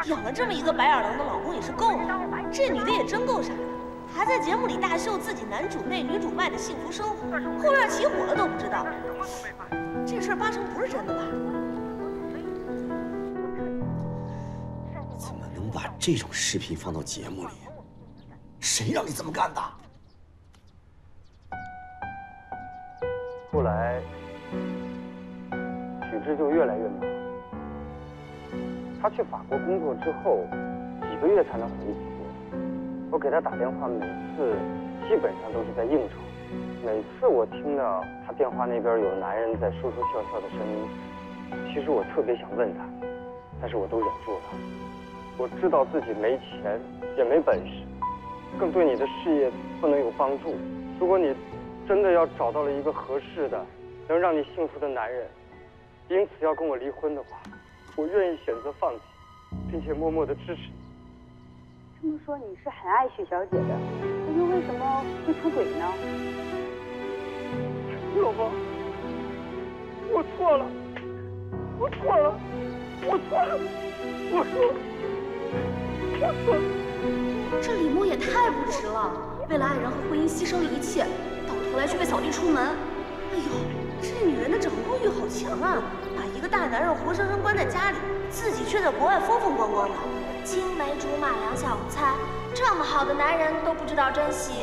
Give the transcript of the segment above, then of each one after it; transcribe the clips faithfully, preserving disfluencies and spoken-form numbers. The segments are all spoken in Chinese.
养了这么一个白眼狼的老公也是够了，这女的也真够傻的，还在节目里大秀自己男主内女主外的幸福生活，后院起火了都不知道。这事儿八成不是真的吧？ 怎么能把这种视频放到节目里？谁让你这么干的？ 后来，许志就越来越忙。他去法国工作之后，几个月才能回一次国。我给他打电话，每次基本上都是在应酬。每次我听到他电话那边有男人在说说笑笑的声音，其实我特别想问他，但是我都忍住了。我知道自己没钱，也没本事，更对你的事业不能有帮助。如果你真的要找到了一个合适的、能让你幸福的男人，因此要跟我离婚的话，我愿意选择放弃，并且默默的支持你。 这么说你是很爱许小姐的，那又为什么会出轨呢？ 老婆，我错了，我错了，我错了，我错了，我错了。 这李默也太不值了，为了爱人和婚姻牺牲了一切，到头来却被扫地出门。 哎呦，这女人的掌控欲好强啊！把一个大男人活生生关在家里，自己却在国外风风光光的。 青梅竹马两小无猜，这么好的男人都不知道珍惜。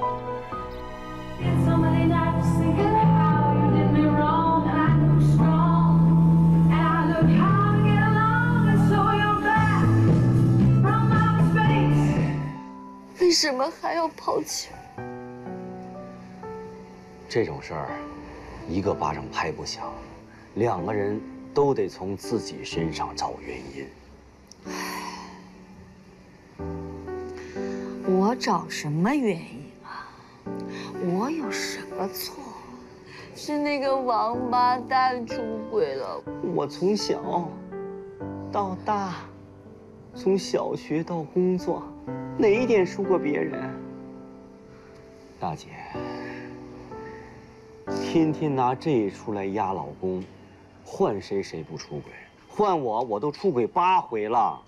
为什么还要抛弃我？ 这种事儿，一个巴掌拍不响，两个人都得从自己身上找原因。 我找什么原因啊？我有什么错？是那个王八蛋出轨了。 我从小到大，从小学到工作，哪一点输过别人？大姐，天天拿这一出来压老公，换谁谁不出轨？换我，我都出轨八回了。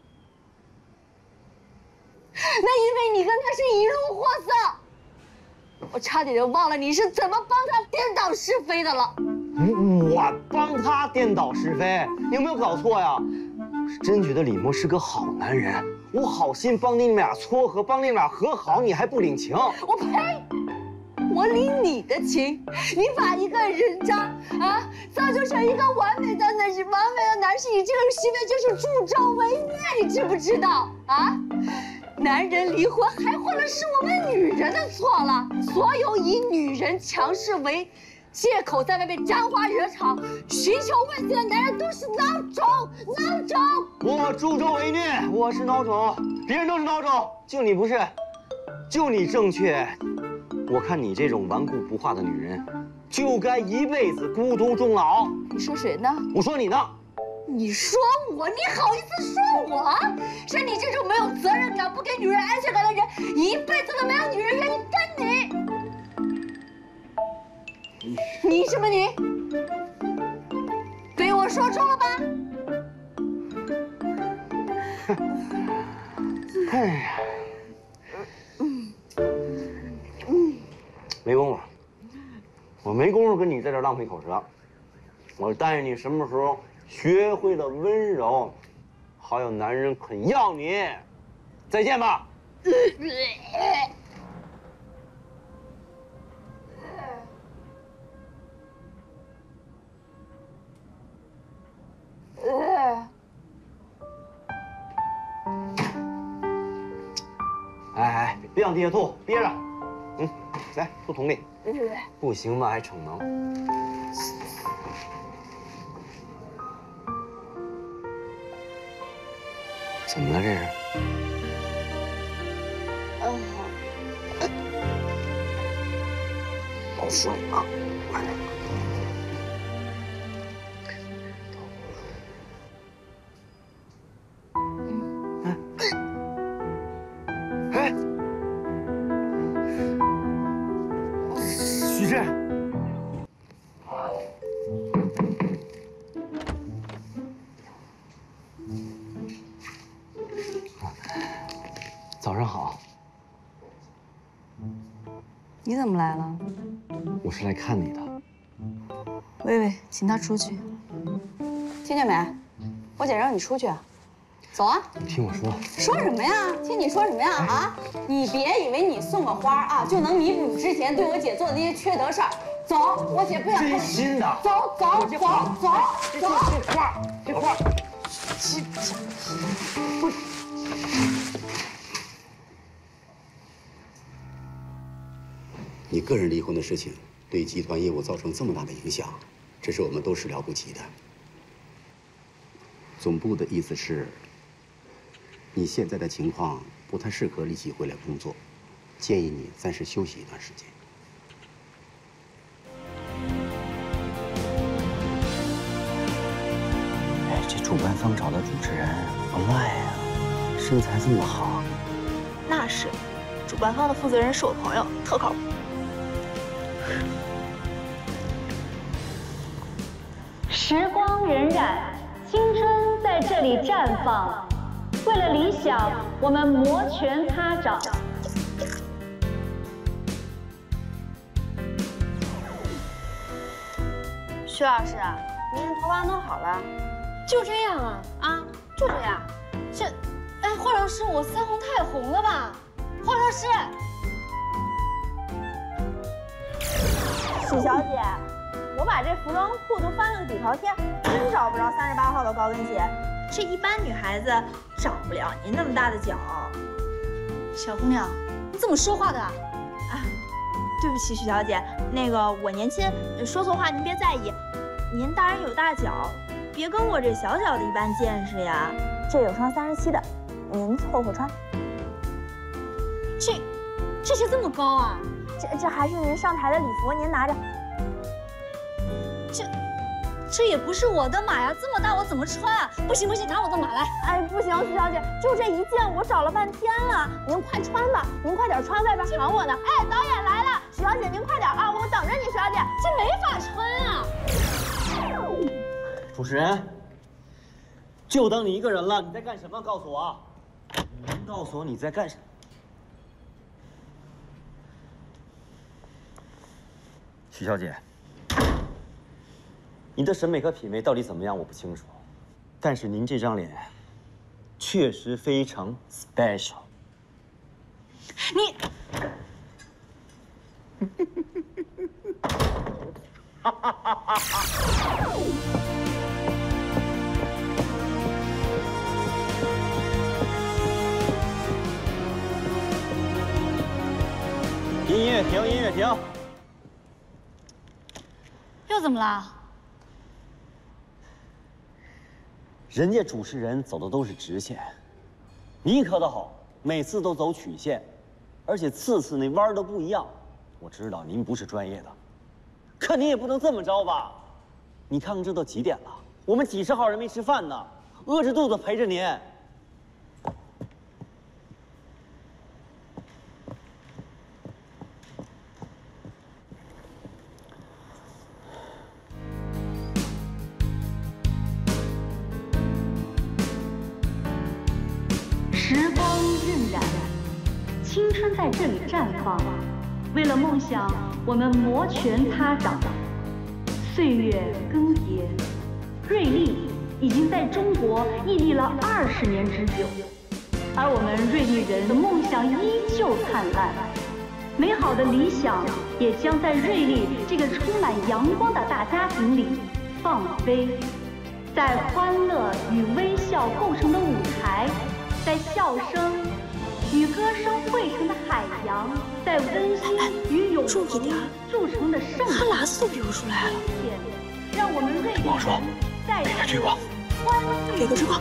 那因为你跟他是一路货色，我差点就忘了你是怎么帮他颠倒是非的了。 我帮他颠倒是非？你有没有搞错呀？我是真觉得李默是个好男人，我好心帮你们俩撮合，帮你们俩和好，你还不领情？ 我呸！我领你的情？你把一个人渣啊造就成一个完美的男完美的男士，你这个行为就是助纣为虐，你知不知道啊？男人离婚还换的是我们女人的错了。所有以女人强势为借口在外面沾花惹草、寻求慰藉的男人都是孬种，孬种！ 我助纣为虐，我是孬种，别人都是孬种，就你不是，就你正确。我看你这种顽固不化的女人，就该一辈子孤独终老。 你说谁呢？ 我说你呢。 你说我？你好意思说我？像你这种没有责任感、不给女人安全感的人，一辈子都没有女人愿意跟你。你什么你？被我说中了吧？ 哎呀，没工夫，我没工夫跟你在这浪费口舌。我带你什么时候学会了温柔，好有男人肯要你。再见吧。哎哎，别往地下吐，憋着。嗯，来，吐桶里。不行吧，还逞能。怎么了这是？好水啊！快点。哎，许志， 你怎么来了？ 我是来看你的。 薇薇，请他出去。听见没？我姐让你出去啊。走啊！ 你听我说。 说什么呀？听你说什么呀？啊！你别以为你送个花啊就能弥补你之前对我姐做的那些缺德事儿。走，我姐不想看。 真心的。 走走走走走。 这花，这花，这不。 你个人离婚的事情对集团业务造成这么大的影响，这是我们都始料不及的。总部的意思是，你现在的情况不太适合立即回来工作，建议你暂时休息一段时间。 哎，这主办方找的主持人不赖呀，身材这么好。 那是，主办方的负责人是我朋友，特靠谱。 时光荏苒，青春在这里绽放。为了理想，我们摩拳擦掌。 徐老师，您的头发弄好了？ 就这样啊？ 啊，就这样。 这，哎，华老师，我腮红太红了吧？华老师， 许小姐，我把这服装库都翻了个底朝天，真找不着三十八号的高跟鞋。这一般女孩子长不了您那么大的脚。 小姑娘，你怎么说话的？啊， 对不起，许小姐，那个我年轻，说错话您别在意。您大人有大脚，别跟我这小小的一般见识呀。这有双三十七的，您凑合穿。 这，这些这么高啊？ 这这还是您上台的礼服，您拿着。 这，这也不是我的码呀，这么大我怎么穿啊？不行不行，拿我的码来。 哎，不行，徐小姐，就这一件我找了半天了，您快穿吧，您快点穿，外边喊我呢。哎，导演来了，徐小姐您快点啊，我等着你，徐小姐。 这没法穿啊。 主持人，就等你一个人了，你在干什么？告诉我，你能告诉我你在干什么？徐小姐，你的审美和品味到底怎么样？我不清楚，但是您这张脸确实非常 special。 你， 哈哈哈哈哈！音乐停，音乐停。 又怎么了？ 人家主持人走的都是直线，你可倒好，每次都走曲线，而且次次那弯都不一样。我知道您不是专业的，可你也不能这么着吧？你看看这都几点了，我们几十号人没吃饭呢，饿着肚子陪着您。 时光荏苒，青春在这里绽放。为了梦想，我们摩拳擦掌。岁月更迭，瑞丽已经在中国屹立了二十年之久，而我们瑞丽人的梦想依旧灿烂。美好的理想也将在瑞丽这个充满阳光的大家庭里放飞，在欢乐与微笑构成的舞台。在笑声与歌声汇成的海洋，在温馨与永恒铸成的圣哈喇子都流出来了。 让我们瑞丽人再次欢聚给个追光。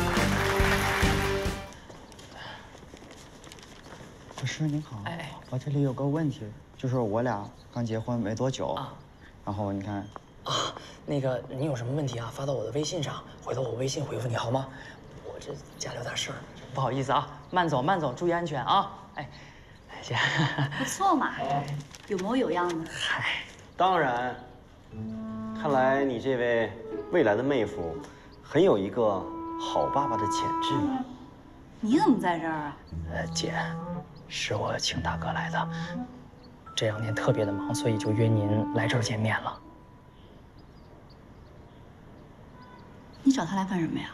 老师您好，哎，我这里有个问题，就是我俩刚结婚没多久，啊，然后你看， 啊，那个你有什么问题啊，发到我的微信上，回头我微信回复你好吗？这家里有点事儿，不好意思啊，慢走慢走，注意安全啊！哎，姐， 不错嘛，有模有样的。 嗨，当然，看来你这位未来的妹夫很有一个好爸爸的潜质呢。 你怎么在这儿啊？ 呃，姐，是我请大哥来的。 这两天特别的忙，所以就约您来这儿见面了。 你找他来干什么呀？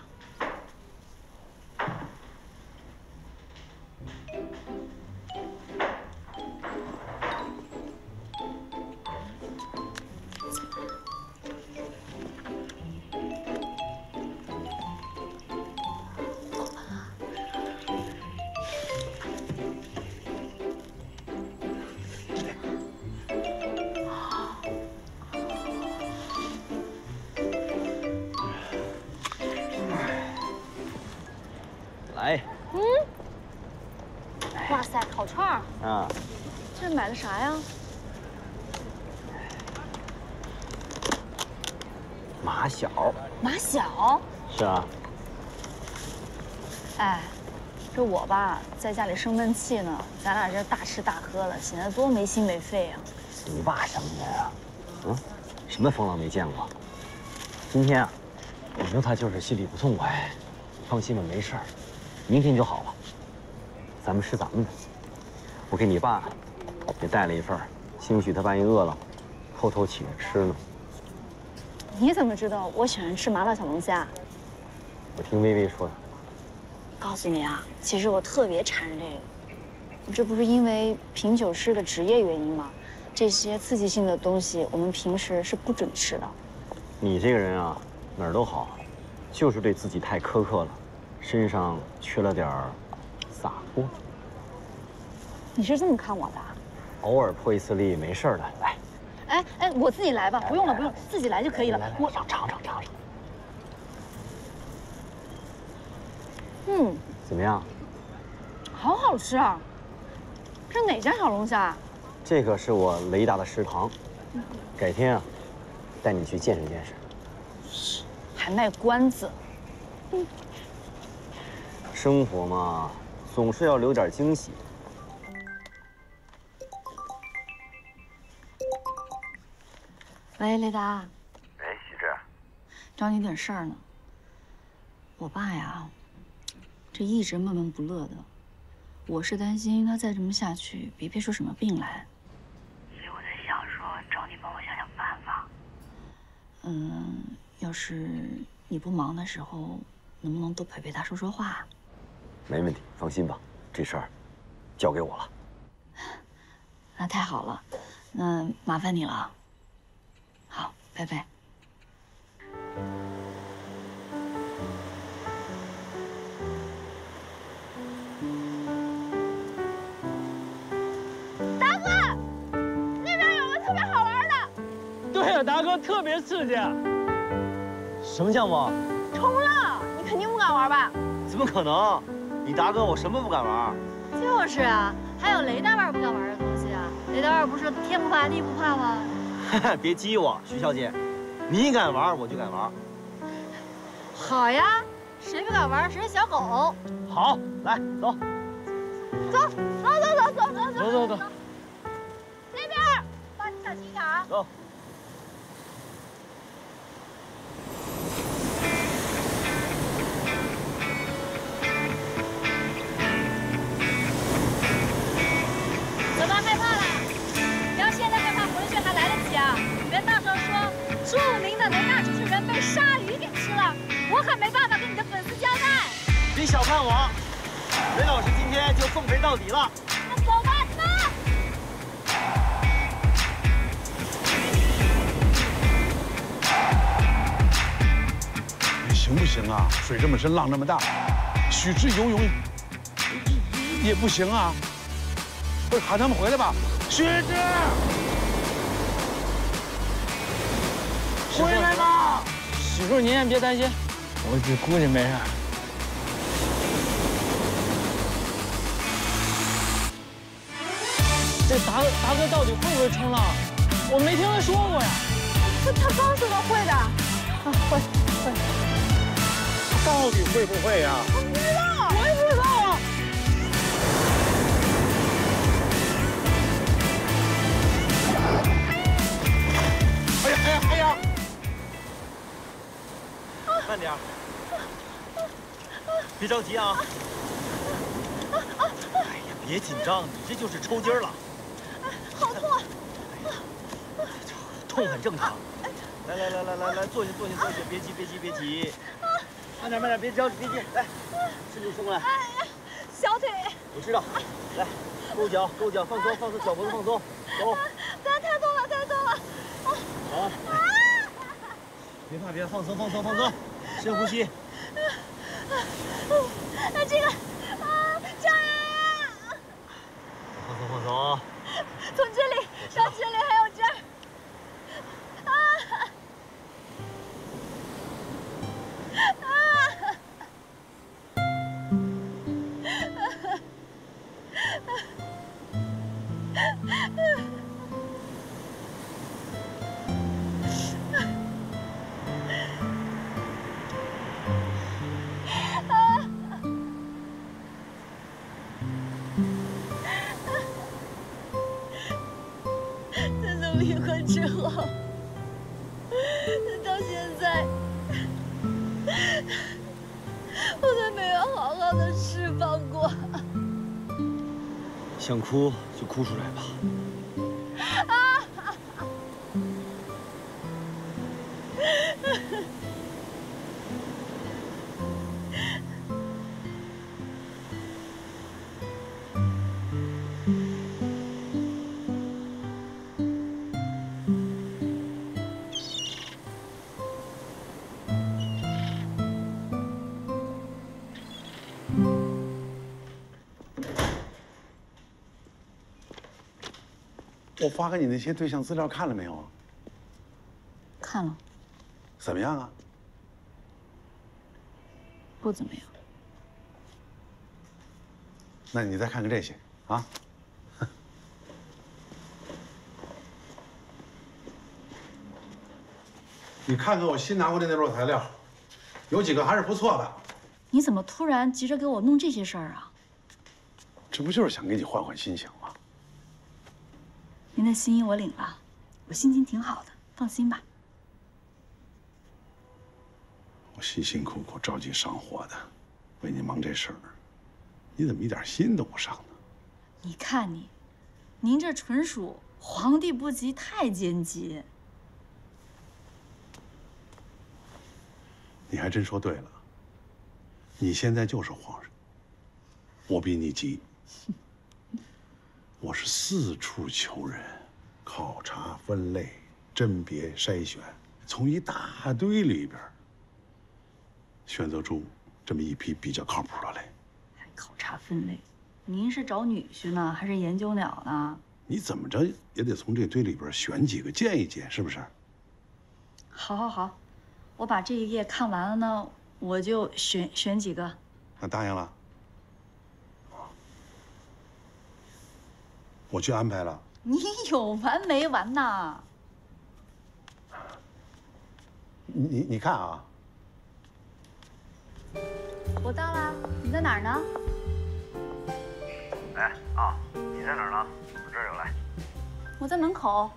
来， 嗯，哇塞，烤串儿啊， 这是买的啥呀？ 马小。 马小。 是啊。 哎，这我吧，在家里生闷气呢，咱俩这大吃大喝的，显得多没心没肺啊。 你爸什么人啊？嗯，什么风浪没见过？今天啊，我知道他就是心里不痛快。放心吧，没事儿。 明天就好了，咱们吃咱们的。我给你爸也带了一份，兴许他半夜饿了，偷偷起来吃呢。 你怎么知道我喜欢吃麻辣小龙虾？ 我听微微说的。 告诉你啊，其实我特别馋这个。这不是因为品酒师的职业原因吗？这些刺激性的东西我们平时是不准吃的。 你这个人啊，哪儿都好，就是对自己太苛刻了。 身上缺了点儿洒脱。 你是这么看我的？ 偶尔破一次例没事的，来。 哎哎，我自己来吧，不用了不用，自己来就可以了。 来来， 我尝尝尝尝尝。 嗯， 怎么样？ 好好吃啊！这哪家小龙虾？ 这个是我雷达的食堂，改天啊，带你去见识见识。 还卖关子。嗯。 生活嘛，总是要留点惊喜。 喂，雷达。 哎，喜之， 找你点事儿呢。我爸呀，这一直闷闷不乐的，我是担心他再这么下去，别憋出什么病来。 所以我在想说，找你帮我想想办法。 嗯，要是你不忙的时候，能不能多陪陪他，说说话？ 没问题，放心吧，这事儿交给我了。 那太好了，那麻烦你了。好，拜拜。 达哥，那边有个特别好玩的。 对呀，达哥特别刺激。 什么项目？ 冲浪，你肯定不敢玩吧？ 怎么可能？ 你达哥，我什么不敢玩？ 就是啊，还有雷大腕不敢玩的东西啊。雷大腕不是天不怕地不怕吗？ 别激我，徐小姐，你敢玩我就敢玩。 好呀，谁不敢玩谁是小狗。 好，来走。 走走走走走走走走走。 那边，帮你小心点儿。 走。 怎么害怕了？你要现在害怕，回去还来得及啊！别到时候说著名的雷大主持人被鲨鱼给吃了，我可没办法跟你的粉丝交代。 别小看我，雷老师今天就奉陪到底了。 那走吧，你们。 你行不行啊？水这么深，浪这么大，许之游泳也不行啊。 不是喊他们回来吧，许之，回来吧！ 许叔，您也别担心，我只估计没事。这达哥，达哥到底会不会冲浪？我没听他说过呀。 他他刚说他会的，啊会会。 到底会不会呀？ 我不知道， 我也不知道啊。 哎呀哎呀哎呀！ 慢点，别着急啊！哎呀，别紧张，你这就是抽筋儿了。 好痛啊！ 痛很正常。来来来来来来，坐下坐下坐下，别急别急别急，慢点慢点，别着急别急，来，伸出胸来。 哎呀，小腿。 我知道，来，勾脚勾脚，放松放松，脚脖子放松，走。 太太痛了太痛了。 好。别怕别怕，放松放松放松，深呼吸。 那这个啊，这儿啊。 放松放松。 从这里到这里还有这儿。啊！啊！自从离婚之后，到现在，我都没有好好的释放过。 想哭就哭出来吧。 啊！ 我发给你那些对象资料看了没有啊？ 看了， 怎么样啊？ 不怎么样。 那你再看看这些啊。你看看我新拿过的那摞材料，有几个还是不错的。 你怎么突然急着给我弄这些事儿啊？ 这不就是想给你换换心情吗？ 您的心意我领了，我心情挺好的，放心吧。 我辛辛苦苦着急上火的，为你忙这事儿，你怎么一点心都不上呢？ 你看你，您这纯属皇帝不急太监急。 你还真说对了，你现在就是皇上，我比你急。我是四处求人，考察分类，甄别筛选，从一大堆里边选择出这么一批比较靠谱的来。 还考察分类，您是找女婿呢，还是研究鸟呢？ 你怎么着也得从这堆里边选几个见一见，是不是？ 好，好，好，我把这一页看完了呢，我就选选几个。 那答应了。我去安排了。 你有完没完呐？ 你你看啊， 我到了，你在哪儿呢？ 哎啊，你在哪儿呢？我这儿有来。 我在门口。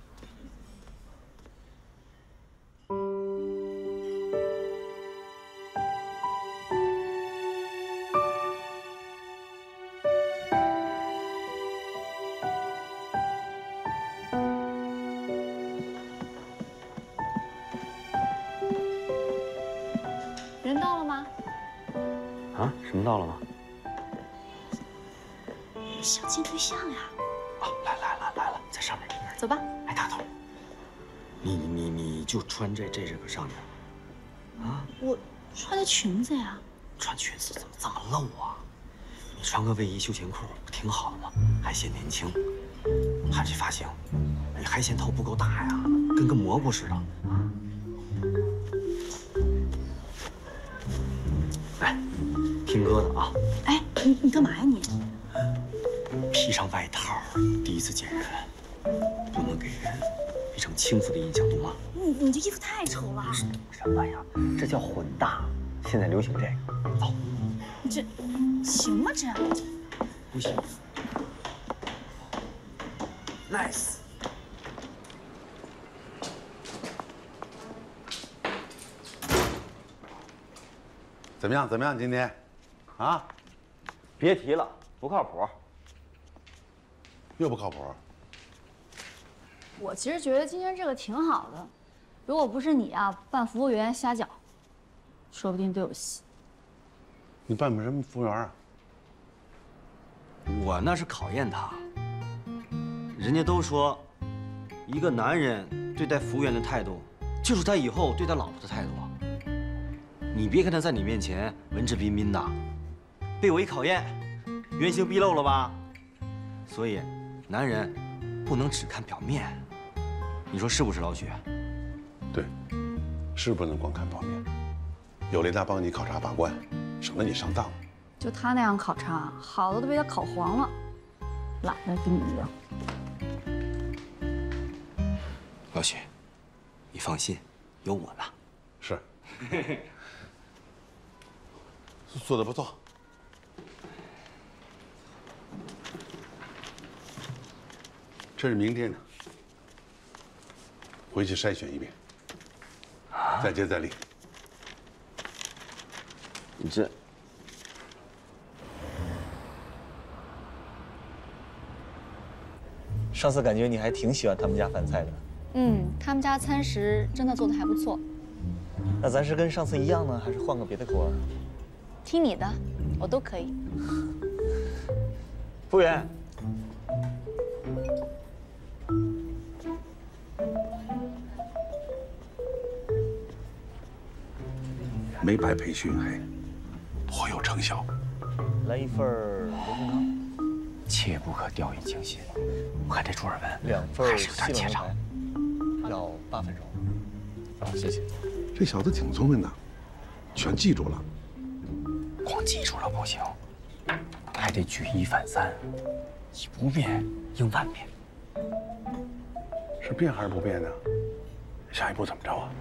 人到了吗？ 啊，什么到了吗？ 相亲对象呀！ 啊，来来了来了，在上面。 走吧。 哎，大头，你你你就穿这这这个上去。啊？ 我穿的裙子呀。 穿裙子怎么这么露啊？你穿个卫衣休闲裤不挺好的吗？还显年轻。看这发型，你海鲜头不够大呀，跟个蘑菇似的。来，听歌的啊。 哎，你你干嘛呀你？ 披上外套，第一次见人，不能给人一成轻浮的印象，懂吗？ 你你这衣服太丑了。 什么呀？这叫混搭，现在流行这个。走。 你这行吗？这不行。Nice。 怎么样？怎么样？今天，啊？ 别提了，不靠谱。 又不靠谱？ 我其实觉得今天这个挺好的，如果不是你啊扮服务员瞎搅，说不定都有戏。 你扮什么服务员啊？ 我那是考验他。人家都说，一个男人对待服务员的态度，就是他以后对待老婆的态度啊。你别看他在你面前文质彬彬的，被我一考验，原形毕露了吧？所以，男人不能只看表面。你说是不是，老许？ 对，是不能光看表面。有雷达帮你考察把关，省得你上当。 就他那样考察，好的都被他烤黄了，懒得跟你一样。 老许，你放心，有我呢。 是。做得不错。这是明天的，回去筛选一遍，再接再厉。 你这。 上次感觉你还挺喜欢他们家饭菜的。 嗯，他们家餐食真的做的还不错。 那咱是跟上次一样呢，还是换个别的口味？ 听你的，我都可以。 服务员， 没白培训，还颇有成效。 来一份罗宋汤。 切不可掉以轻心，我看这朱尔文两份还是有点怯场， 要八分熟。啊，谢谢。 这小子挺聪明的，全记住了。 光记住了不行，还得举一反三，以不变应万变。 是变还是不变呢？下一步怎么着啊？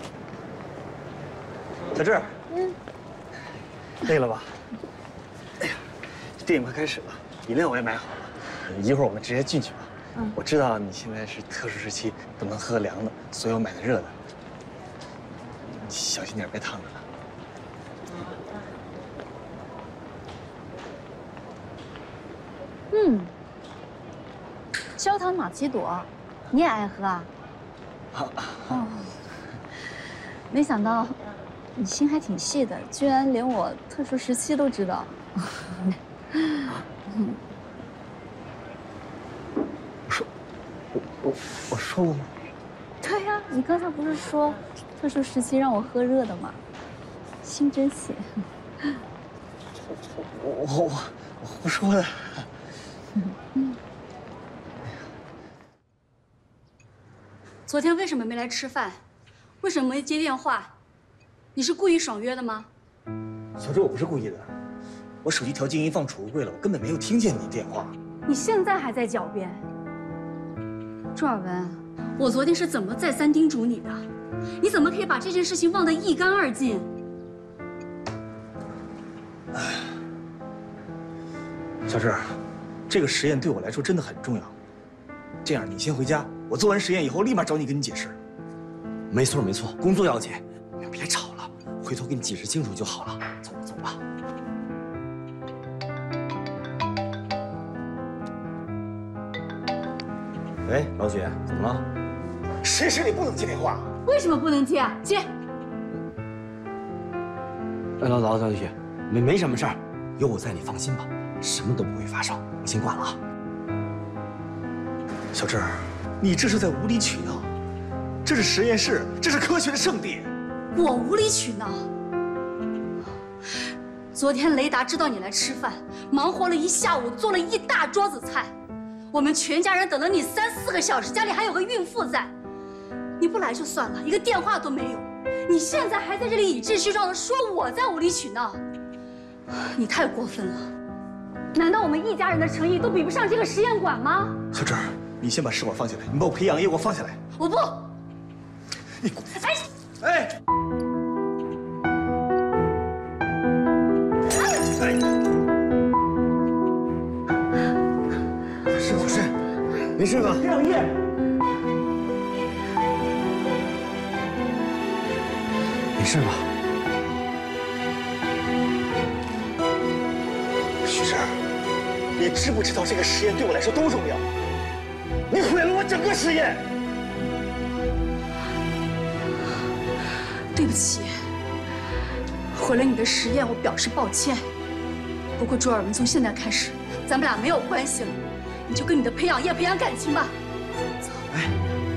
小志，嗯，累了吧？哎呀，电影快开始了。 饮料我也买好了，一会儿我们直接进去吧。嗯，我知道你现在是特殊时期，不能喝凉的，所以我买的热的。你小心点，别烫着了。 嗯，焦糖玛奇朵，你也爱喝啊？ 啊哦，没想到你心还挺细的，居然连我特殊时期都知道。嗯， 我说，我我我说过吗？ 对呀，你刚才不是说特殊时期让我喝热的吗？心真细。 我我我我胡说的。 昨天为什么没来吃饭？为什么没接电话？你是故意爽约的吗？ 小周，我不是故意的。 我手机调静音放储物柜了，我根本没有听见你电话。 你现在还在狡辩，朱尔文，我昨天是怎么再三叮嘱你的？你怎么可以把这件事情忘得一干二净？ 小志，这个实验对我来说真的很重要。这样，你先回家，我做完实验以后立马找你跟你解释。 没错没错，工作要紧，别吵了，回头给你解释清楚就好了。走吧走吧。 喂，老许，怎么了？ 实验室里不能接电话。 为什么不能接啊？接。 哎，老老老许，没没什么事儿，有我在，你放心吧，什么都不会发生。我先挂了啊。 小志，你这是在无理取闹。这是实验室，这是科学的圣地。 我无理取闹。昨天雷达知道你来吃饭，忙活了一下午，做了一大桌子菜。 我们全家人等了你三四个小时，家里还有个孕妇在，你不来就算了，一个电话都没有。你现在还在这里理直气壮的说我在无理取闹，你太过分了。难道我们一家人的诚意都比不上这个实验馆吗？ 小志，你先把试管放下来，你把我培养液给我放下来。 我不。 你， 哎哎。 没事吧？培养液。 没事吧？ 许志，你知不知道这个实验对我来说多重要？你毁了我整个实验。 对不起，毁了你的实验，我表示抱歉。不过朱尔文，从现在开始，咱们俩没有关系了，你就跟你的培养液培养感情吧。走。 哎，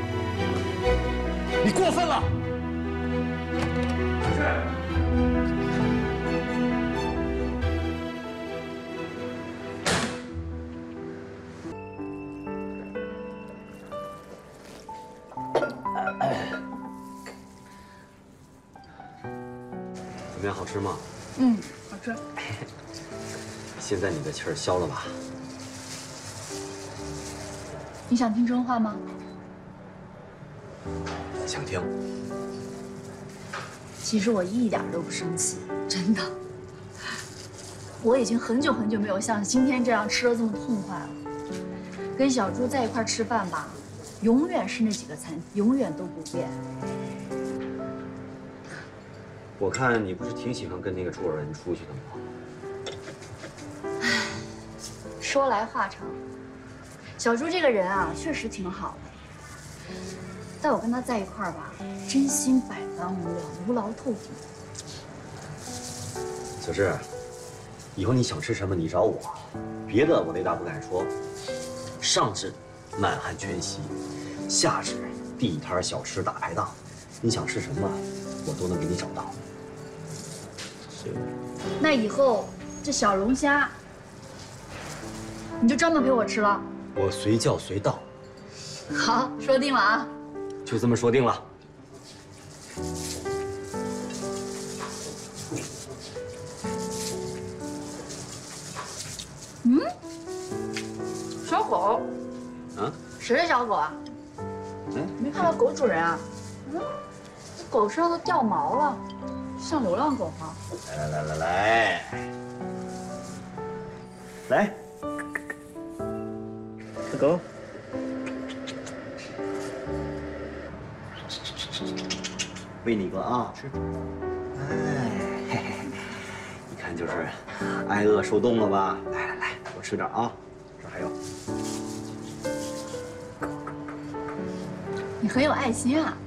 你过分了。是。 怎么样，好吃吗？ 嗯，好吃。 现在你的气儿消了吧？ 你想听真话吗？ 想听。 其实我一点都不生气，真的。我已经很久很久没有像今天这样吃得这么痛快了。跟小猪在一块吃饭吧，永远是那几个餐，永远都不变。 我看你不是挺喜欢跟那个朱尔文出去的吗？ 唉，说来话长。小朱这个人啊，确实挺好的，但我跟他在一块儿吧，真心百般无聊，无劳透顶。 小志，以后你想吃什么你找我，别的我雷达不敢说。上至满汉全席，下至地摊小吃大排档，你想吃什么，我都能给你找到。 那以后这小龙虾，你就专门给我吃了。 我随叫随到。 好，说定了啊。 就这么说定了。 嗯，小狗。 啊？ 谁是小狗啊？ 嗯， 没看到狗主人啊？嗯，这狗身上都掉毛了。 像流浪狗吗？ 来来来来来，来， 小狗， 喂你个啊，吃。哎，嘿嘿，一看就是挨饿受冻了吧？来来来，多吃点啊，这还有。 你很有爱心啊。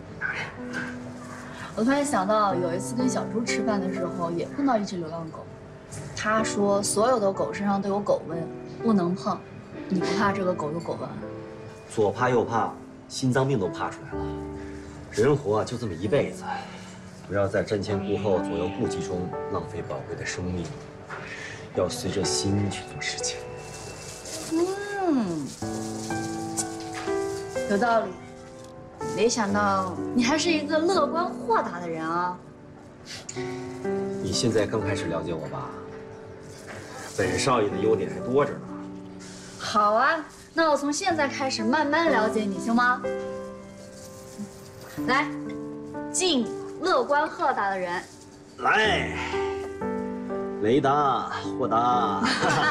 我突然想到，有一次跟小猪吃饭的时候，也碰到一只流浪狗。他说，所有的狗身上都有狗瘟，不能碰。你不怕这个狗有狗瘟？ 左怕右怕，心脏病都怕出来了。人活就这么一辈子，不要在瞻前顾后、左右顾忌中浪费宝贵的生命，要随着心去做事情。 嗯，有道理。 没想到你还是一个乐观豁达的人啊！ 你现在刚开始了解我吧？本少爷的优点还多着呢。 好啊，那我从现在开始慢慢了解你，行吗？来，敬乐观豁达的人。 来，雷达豁达。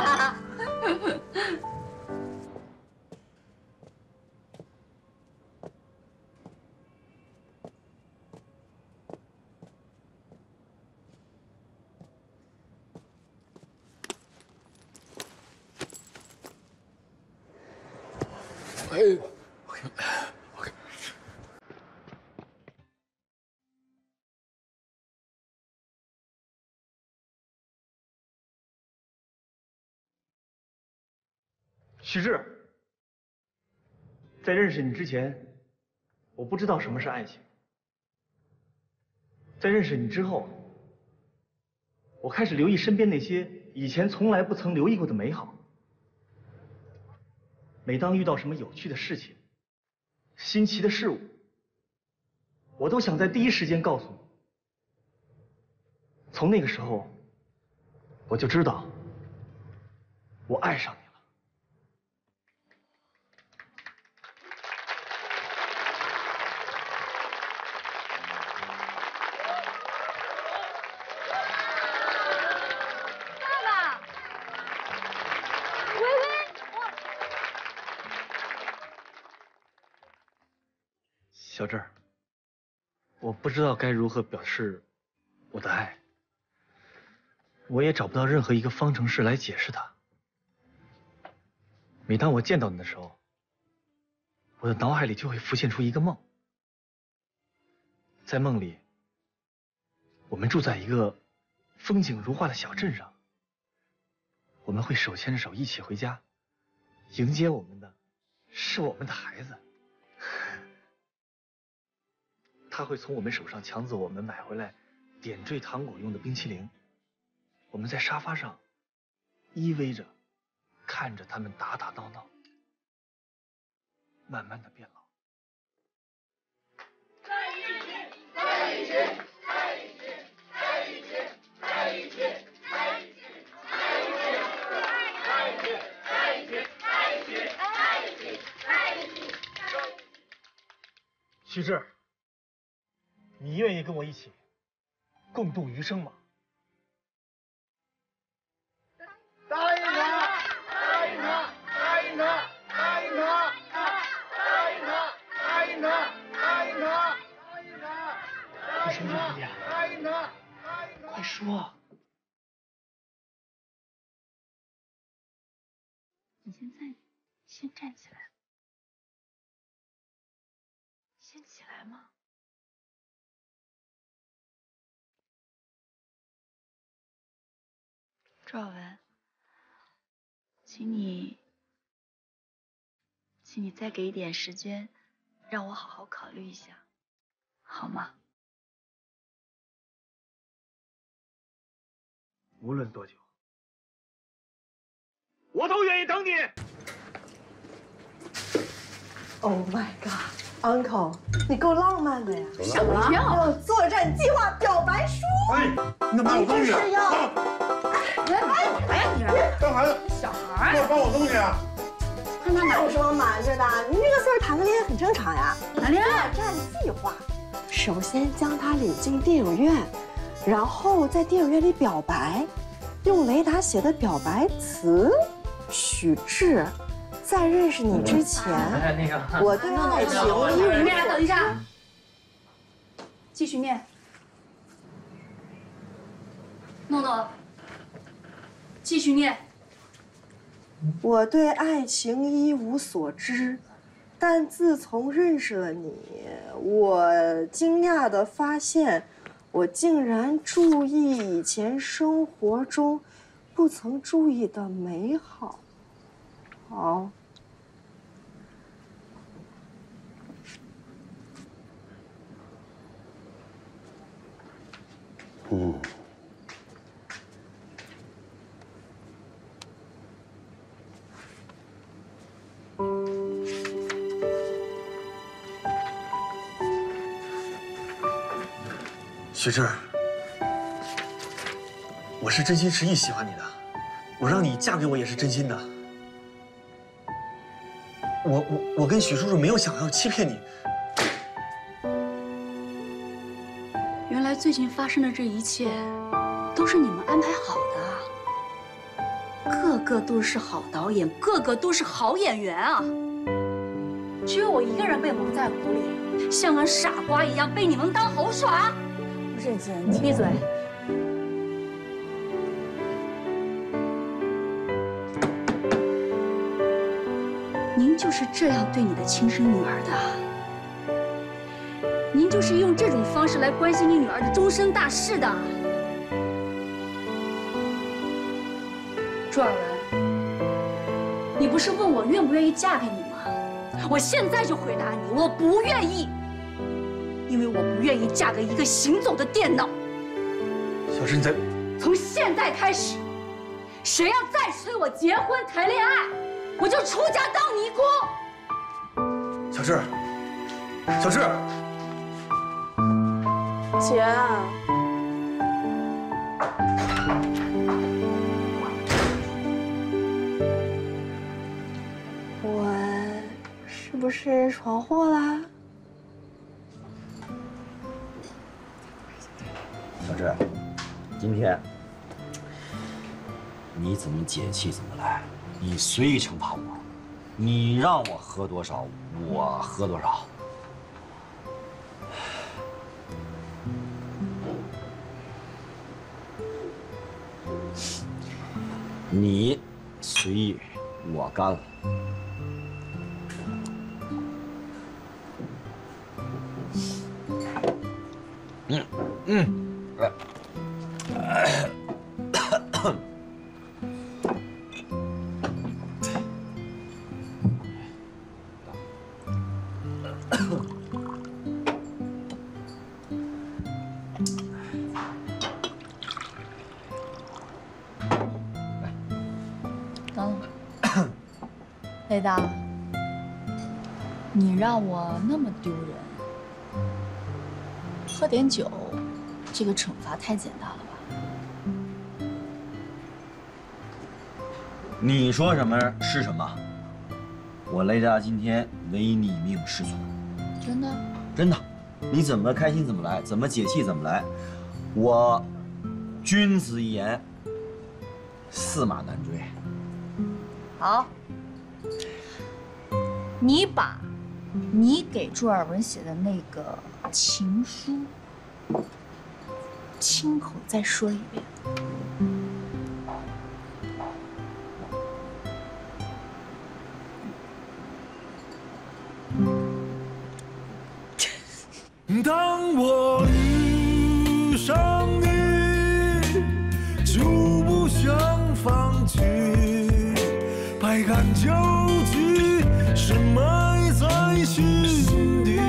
哎 ，OK，OK。 许志，在认识你之前，我不知道什么是爱情。在认识你之后，我开始留意身边那些以前从来不曾留意过的美好。 每当遇到什么有趣的事情、新奇的事物，我都想在第一时间告诉你。从那个时候，我就知道我爱上你了。 爸爸，微微，我。 小志，我不知道该如何表示我的爱，我也找不到任何一个方程式来解释它。每当我见到你的时候， 我的脑海里就会浮现出一个梦。在梦里，我们住在一个风景如画的小镇上，我们会手牵着手一起回家，迎接我们的是我们的孩子。他会从我们手上抢走我们买回来点缀糖果用的冰淇淋，我们在沙发上依偎着，看着他们打打闹闹，慢慢的变老。在一起，在一起，在一起，在一起，在一起，在一起，在一起，在一起，在一起，在一起，在一起，在一起。徐志，你愿意跟我一起共度余生吗？ 答应他，答应他，答应他，答应他，答应他，答应他，答应他，答应他， 你什么时候回家？ 答应他，答应他， 快说！ 你现在先站起来，先起来嘛。赵文，请你，请你再给一点时间，让我好好考虑一下，好吗？ 无论多久，我都愿意等你。 Oh my god, Uncle， 你够浪漫的呀！ 什么？ 要作战计划表白书。 哎，你怎么拿我东西？ 是要。 来，干啥呀你？ 干啥呀？ 小孩给我帮我东西啊！ 看他哪有什么瞒着的？您这个岁数谈个恋爱很正常呀。 谈恋爱？ 作战计划，首先将他领进电影院，然后在电影院里表白，用雷达写的表白词。许志，在认识你之前， 那个我对爱情一无所知。 你俩等一下，继续念。诺诺，继续念。 我对爱情一无所知，但自从认识了你，我惊讶地发现，我竟然注意以前生活中不曾注意的美好。好。 嗯。 徐志，我是真心实意喜欢你的，我让你嫁给我也是真心的。我我我跟许叔叔没有想要欺骗你。 原来最近发生的这一切，都是你们安排好的啊！个个都是好导演，个个都是好演员啊！只有我一个人被蒙在鼓里，像个傻瓜一样被你们当猴耍。 不是姐， 你闭嘴！您就是这样对你的亲生女儿的？您就是用这种方式来关心你女儿的终身大事的？朱尔文，你不是问我愿不愿意嫁给你吗？我现在就回答你，我不愿意。因为我不愿意嫁给一个行走的电脑。 小志，你在…… 从现在开始，谁要再催我结婚谈恋爱，我就出家当尼姑。 小志，小志， 姐，我是不是闯祸啦？ 小志，今天你怎么解气怎么来，你随意惩罚我，你让我喝多少，我喝多少。你随意，我干了。 嗯嗯，来。 等等，雷达，你让我那么丢人，喝点酒，这个惩罚太简单了吧？ 你说什么是什么？我雷达今天唯你命是从。 真的？ 真的，你怎么开心怎么来，怎么解气怎么来。我君子一言，驷马难追。 好，你把你给朱尔文写的那个情书，亲口再说一遍。 当我遇上你，就不想放弃，百感交集，深埋在心底。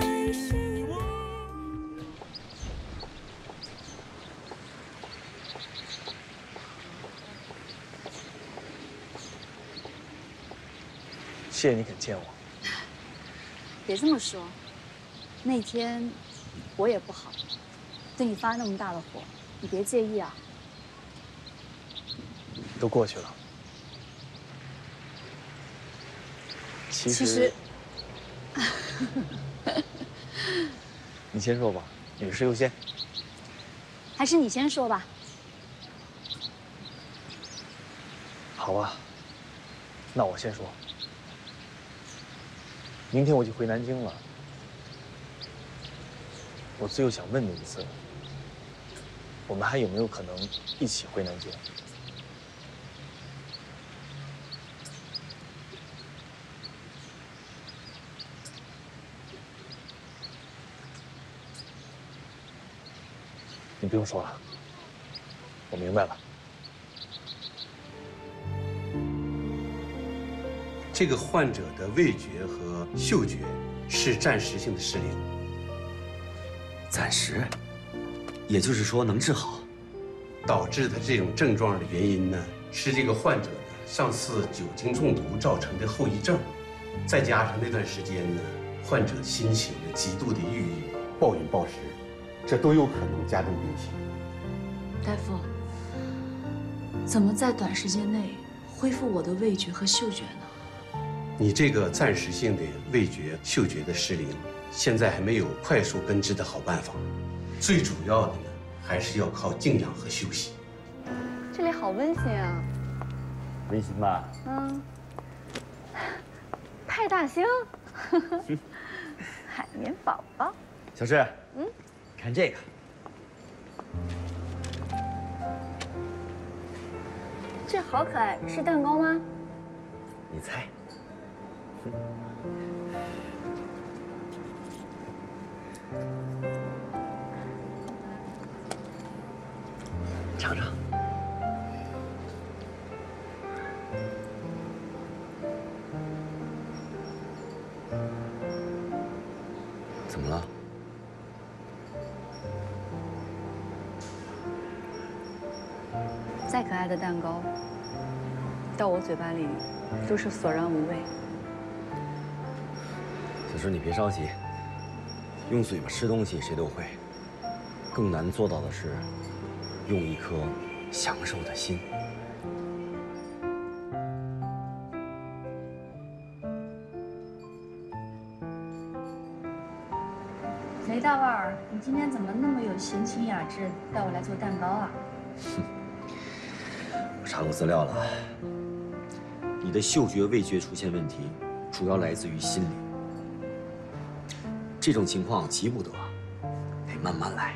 谢谢你肯见我。 别这么说，那天我也不好，对你发那么大的火，你别介意啊。 都过去了。其实， 其实你先说吧，女士优先。 还是你先说吧。 好吧，那我先说。明天我就回南京了，我最后想问你一次，我们还有没有可能一起回南京？你不用说了，我明白了。 这个患者的味觉和嗅觉是暂时性的失灵， 暂时，也就是说能治好。 导致的这种症状的原因呢，是这个患者呢上次酒精中毒造成的后遗症，再加上那段时间呢，患者心情呢极度的抑郁、 暴饮暴食，这都有可能加重病情。 大夫，怎么在短时间内恢复我的味觉和嗅觉呢？ 你这个暂时性的味觉、嗅觉的失灵，现在还没有快速根治的好办法。最主要的呢，还是要靠静养和休息。 这里好温馨啊！ 温馨吧？ 嗯。派大星，海绵宝宝。 小诗，嗯，看这个。 这好可爱，是蛋糕吗？ 你猜。尝尝。怎么了？ 再可爱的蛋糕，到我嘴巴里都是索然无味。 小诗，你别着急，用嘴巴吃东西谁都会，更难做到的是用一颗享受的心。 雷大腕儿，你今天怎么那么有闲情雅致，带我来做蛋糕啊？ 哼，我查过资料了，你的嗅觉、味觉出现问题，主要来自于心理。这种情况急不得，得慢慢来。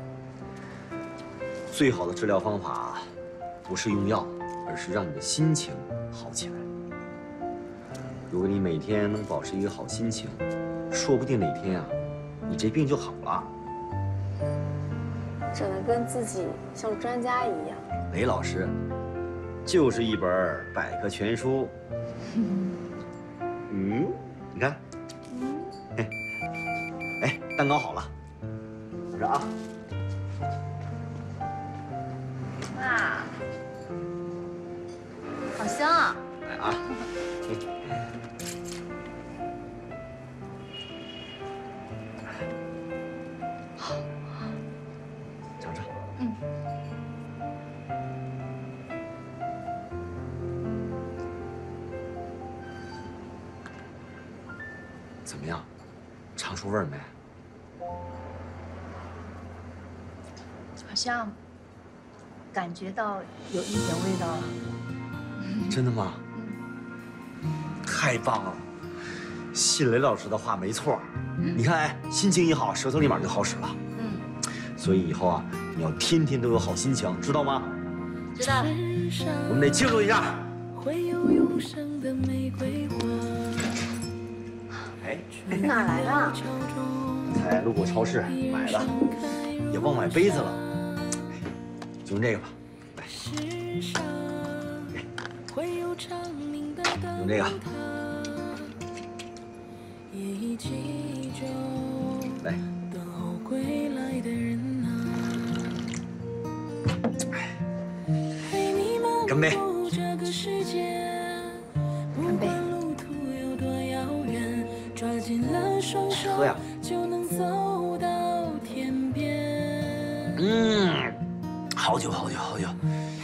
最好的治疗方法，不是用药，而是让你的心情好起来。如果你每天能保持一个好心情，说不定哪天啊，你这病就好了。 整得跟自己像专家一样。 雷老师就是一本百科全书。嗯，你看，哎，哎，蛋糕好了，我这啊。 哇，好香啊！ 来啊。好，尝尝。 嗯。 怎么样，尝出味儿没？ 好像感觉到有一点味道了。 真的吗？太棒了！信雷老师的话没错。你看，哎，心情一好，舌头立马就好使了。 嗯。 所以以后啊，你要天天都有好心情，知道吗？ 知道了。 我们得庆祝一下。哎， 哪儿来的？ 才路过超市买的，也忘买杯子了。就用这个吧，来，用这个，来，干杯！ 干杯！ 喝呀！嗯，好酒，好酒，好酒。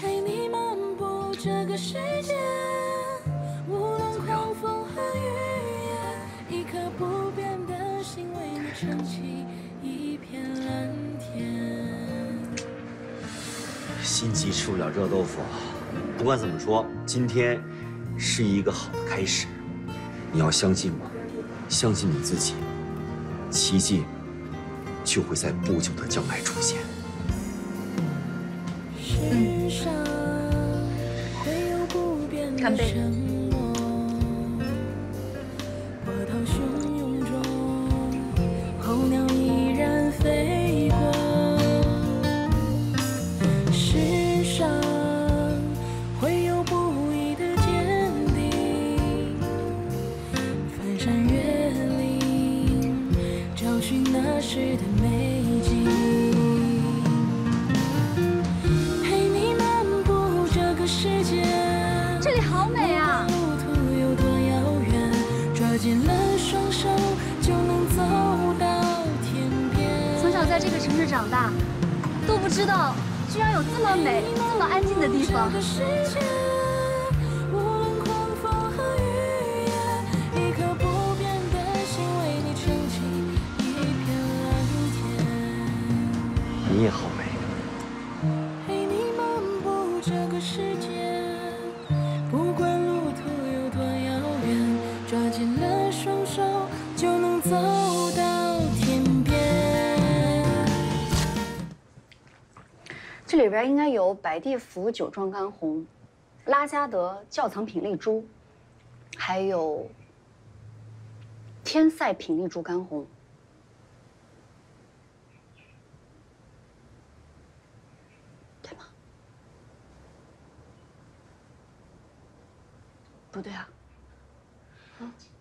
怎么样？心急吃不了热豆腐。不管怎么说，今天是一个好的开始。你要相信我，相信你自己，奇迹就会在不久的将来出现。 嗯，干杯！候鸟依然飞过，世上会有不易的坚定，翻山越岭，找寻那时的美景，陪你漫步这个世界。这里好美啊！路途有多遥远，抓紧了双手就能走到天边。从小在这个城市长大，都不知道居然有这么美、这么安静的地方。 你也好美。 陪你漫步这个世界，不管路途有多遥远，抓紧了双手就能走到天边。这里边应该有百地福酒庄干红、拉加德窖藏品丽珠，还有天赛品丽珠干红。不对啊！啊，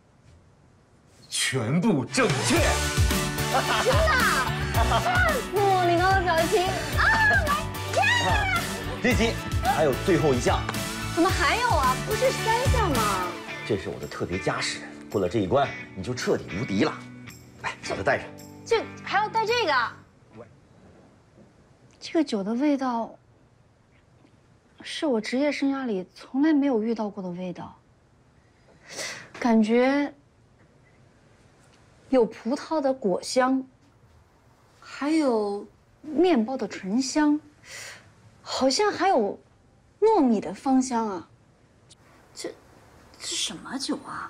全部正确。 真的！莫名高的表情啊！耶！ 这集还有最后一项。 怎么还有啊？不是三项吗？ 这是我的特别加时，过了这一关你就彻底无敌了。来，把它带上。 这还要带这个？这个酒的味道，是我职业生涯里从来没有遇到过的味道。感觉有葡萄的果香，还有面包的醇香，好像还有糯米的芳香啊！这这什么酒啊？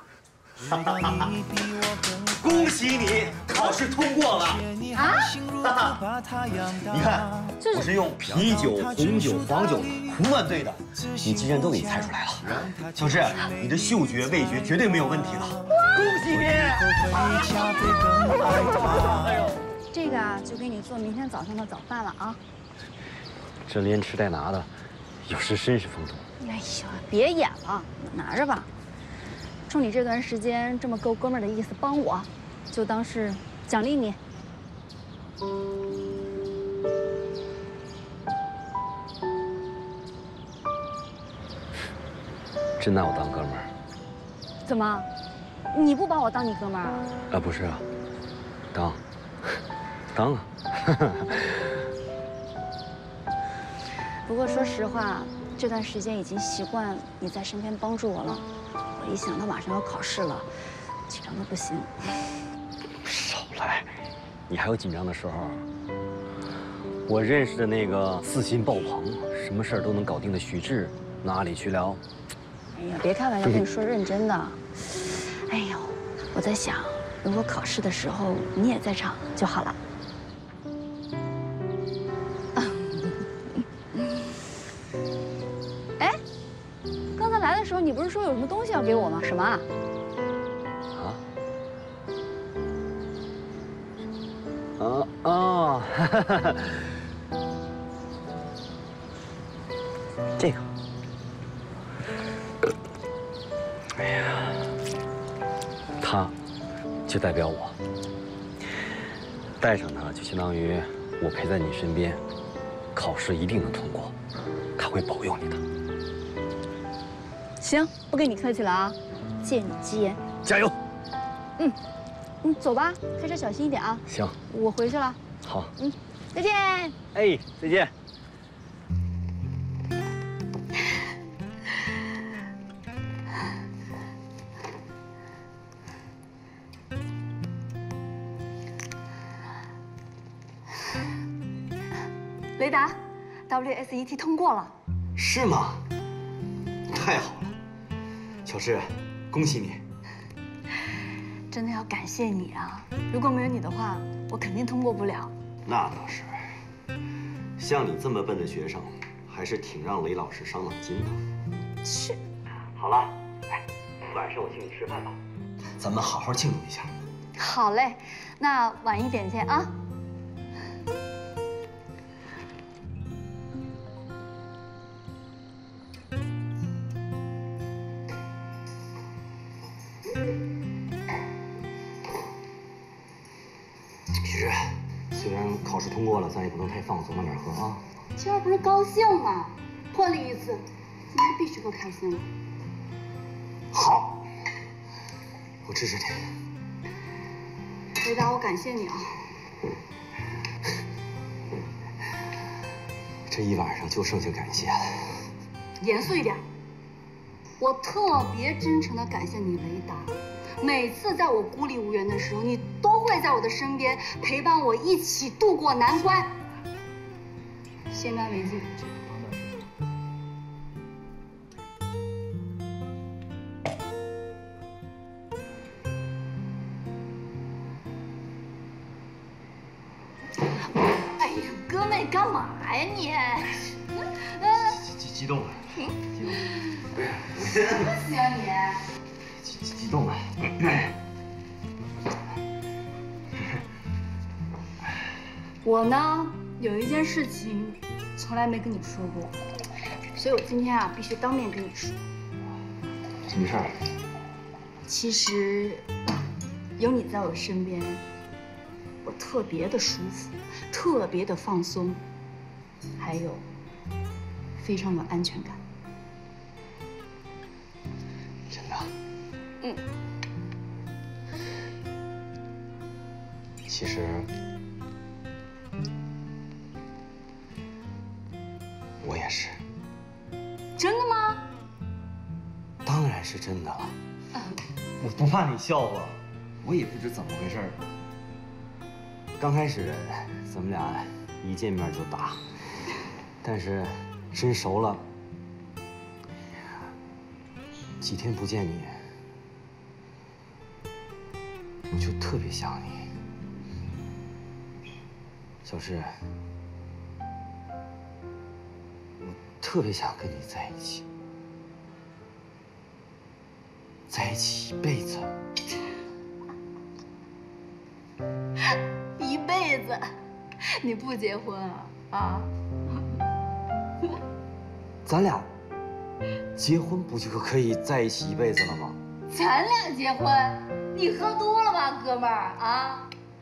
恭喜你，考试通过了啊！ 你看，我是用啤酒、红酒、黄酒胡乱兑的，你竟然都给你猜出来了。小志，你的嗅觉、味觉绝对没有问题的，恭喜你！ 哎呦， 这个啊，就给你做明天早上的早饭了啊。 这连吃带拿的，有时绅士风度。 哎呦，别演了，拿着吧。冲你这段时间这么够哥们儿的意思帮我，就当是奖励你。 真拿我当哥们儿？ 怎么，你不把我当你哥们儿啊？ 啊，不是啊，当，当啊。 不过说实话，这段时间已经习惯你在身边帮助我了。我一想到马上要考试了，紧张的不行。 少来，你还有紧张的时候。我认识的那个自信爆棚、什么事儿都能搞定的许志，哪里去了？ 哎呀，别开玩笑，跟你说认真的。哎呦，我在想，如果考试的时候你也在场就好了。哎，刚才来的时候你不是说有什么东西要给我吗？什么啊？ 啊？啊啊！哈哈哈。这个。哎呀，它就代表我，带上它就相当于我陪在你身边，考试一定能通过，它会保佑你的。 行，不跟你客气了啊，借你吉言， 加油。 嗯，你走吧，开车小心一点啊。 行， 我回去了。 好。 嗯，再见。 哎，再见。 雷达 ，W S E T 通过了。 是吗？太好了，小诗，恭喜你！ 真的要感谢你啊！如果没有你的话，我肯定通过不了。 那倒是，像你这么笨的学生，还是挺让雷老师伤脑筋的。 去。 好了，哎，晚上我请你吃饭吧，咱们好好庆祝一下。 好嘞，那晚一点见啊。 许志，虽然考试通过了，咱也不能太放纵，慢点喝啊。 今儿不是高兴吗？破例一次，今天必须够开心了。 好，我支持你。 雷达，我感谢你啊。 这一晚上就剩下感谢了。 严肃一点。我特别真诚的感谢你，雷达。每次在我孤立无援的时候，你都会在我的身边陪伴我一起度过难关。先干为敬。哎呀，哥妹干嘛呀你？ 激激动了，激动了。 什么喜欢你？ 激激动了。 我呢，有一件事情从来没跟你说过，所以我今天啊必须当面跟你说。 什么事儿？ 其实有你在我身边，我特别的舒服，特别的放松，还有非常有安全感。 真的？ 嗯。 其实我也是。 真的吗？ 当然是真的了。我不怕你笑话，我也不知怎么回事。刚开始咱们俩一见面就打，但是真熟了，几天不见你，我就特别想你。小诗，我特别想跟你在一起，在一起一辈子。 一辈子，你不结婚啊？啊？ 咱俩结婚不就可以在一起一辈子了吗？ 咱俩结婚？你喝多了吧，哥们儿啊？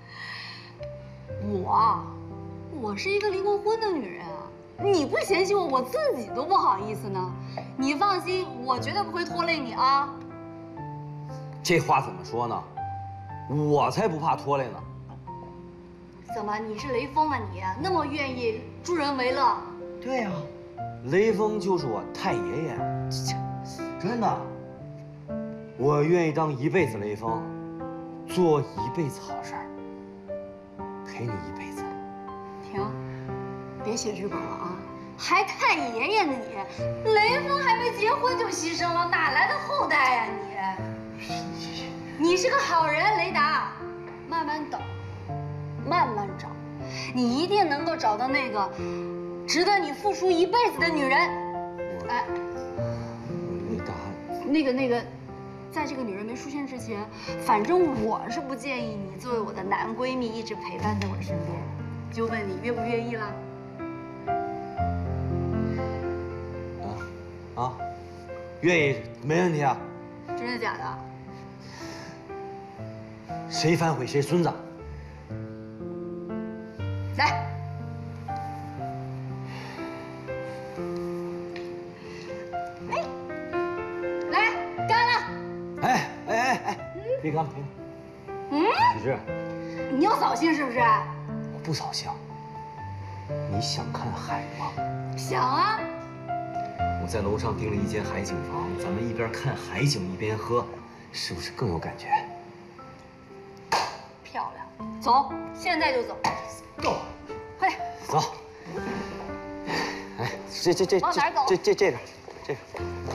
我，我是一个离过婚的女人啊，你不嫌弃我，我自己都不好意思呢。你放心，我绝对不会拖累你啊。 这话怎么说呢？我才不怕拖累呢。 怎么，你是雷锋啊你？那么愿意助人为乐？ 对呀、啊，雷锋就是我太爷爷，真的。我愿意当一辈子雷锋，做一辈子好事儿，陪你一辈子。 停，别写剧本了啊！还太爷爷呢你？雷锋还没结婚就牺牲了，哪来的后代呀你？你是个好人，雷达，慢慢等，慢慢找，你一定能够找到那个值得你付出一辈子的女人。哎， 雷达， 那个那个。在这个女人没出现之前，反正我是不建议你作为我的男闺蜜一直陪伴在我身边。就问你愿不愿意了？ 啊啊，愿意，没问题啊。 真的假的？ 谁反悔谁孙子。 来。 别干了，别干了。 嗯， 许志， 你又扫兴是不是？ 我不扫兴。你想看海吗？ 想啊。 我在楼上订了一间海景房，咱们一边看海景一边喝，是不是更有感觉？ 漂亮，走，现在就走。 走， 快点。 走。哎，这这这往哪儿走？ 这这这个，这个。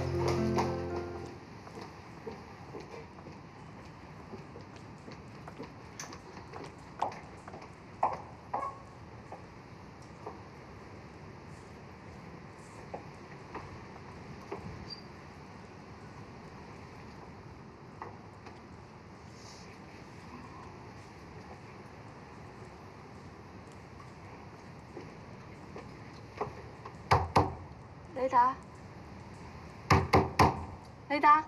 雷达，雷达，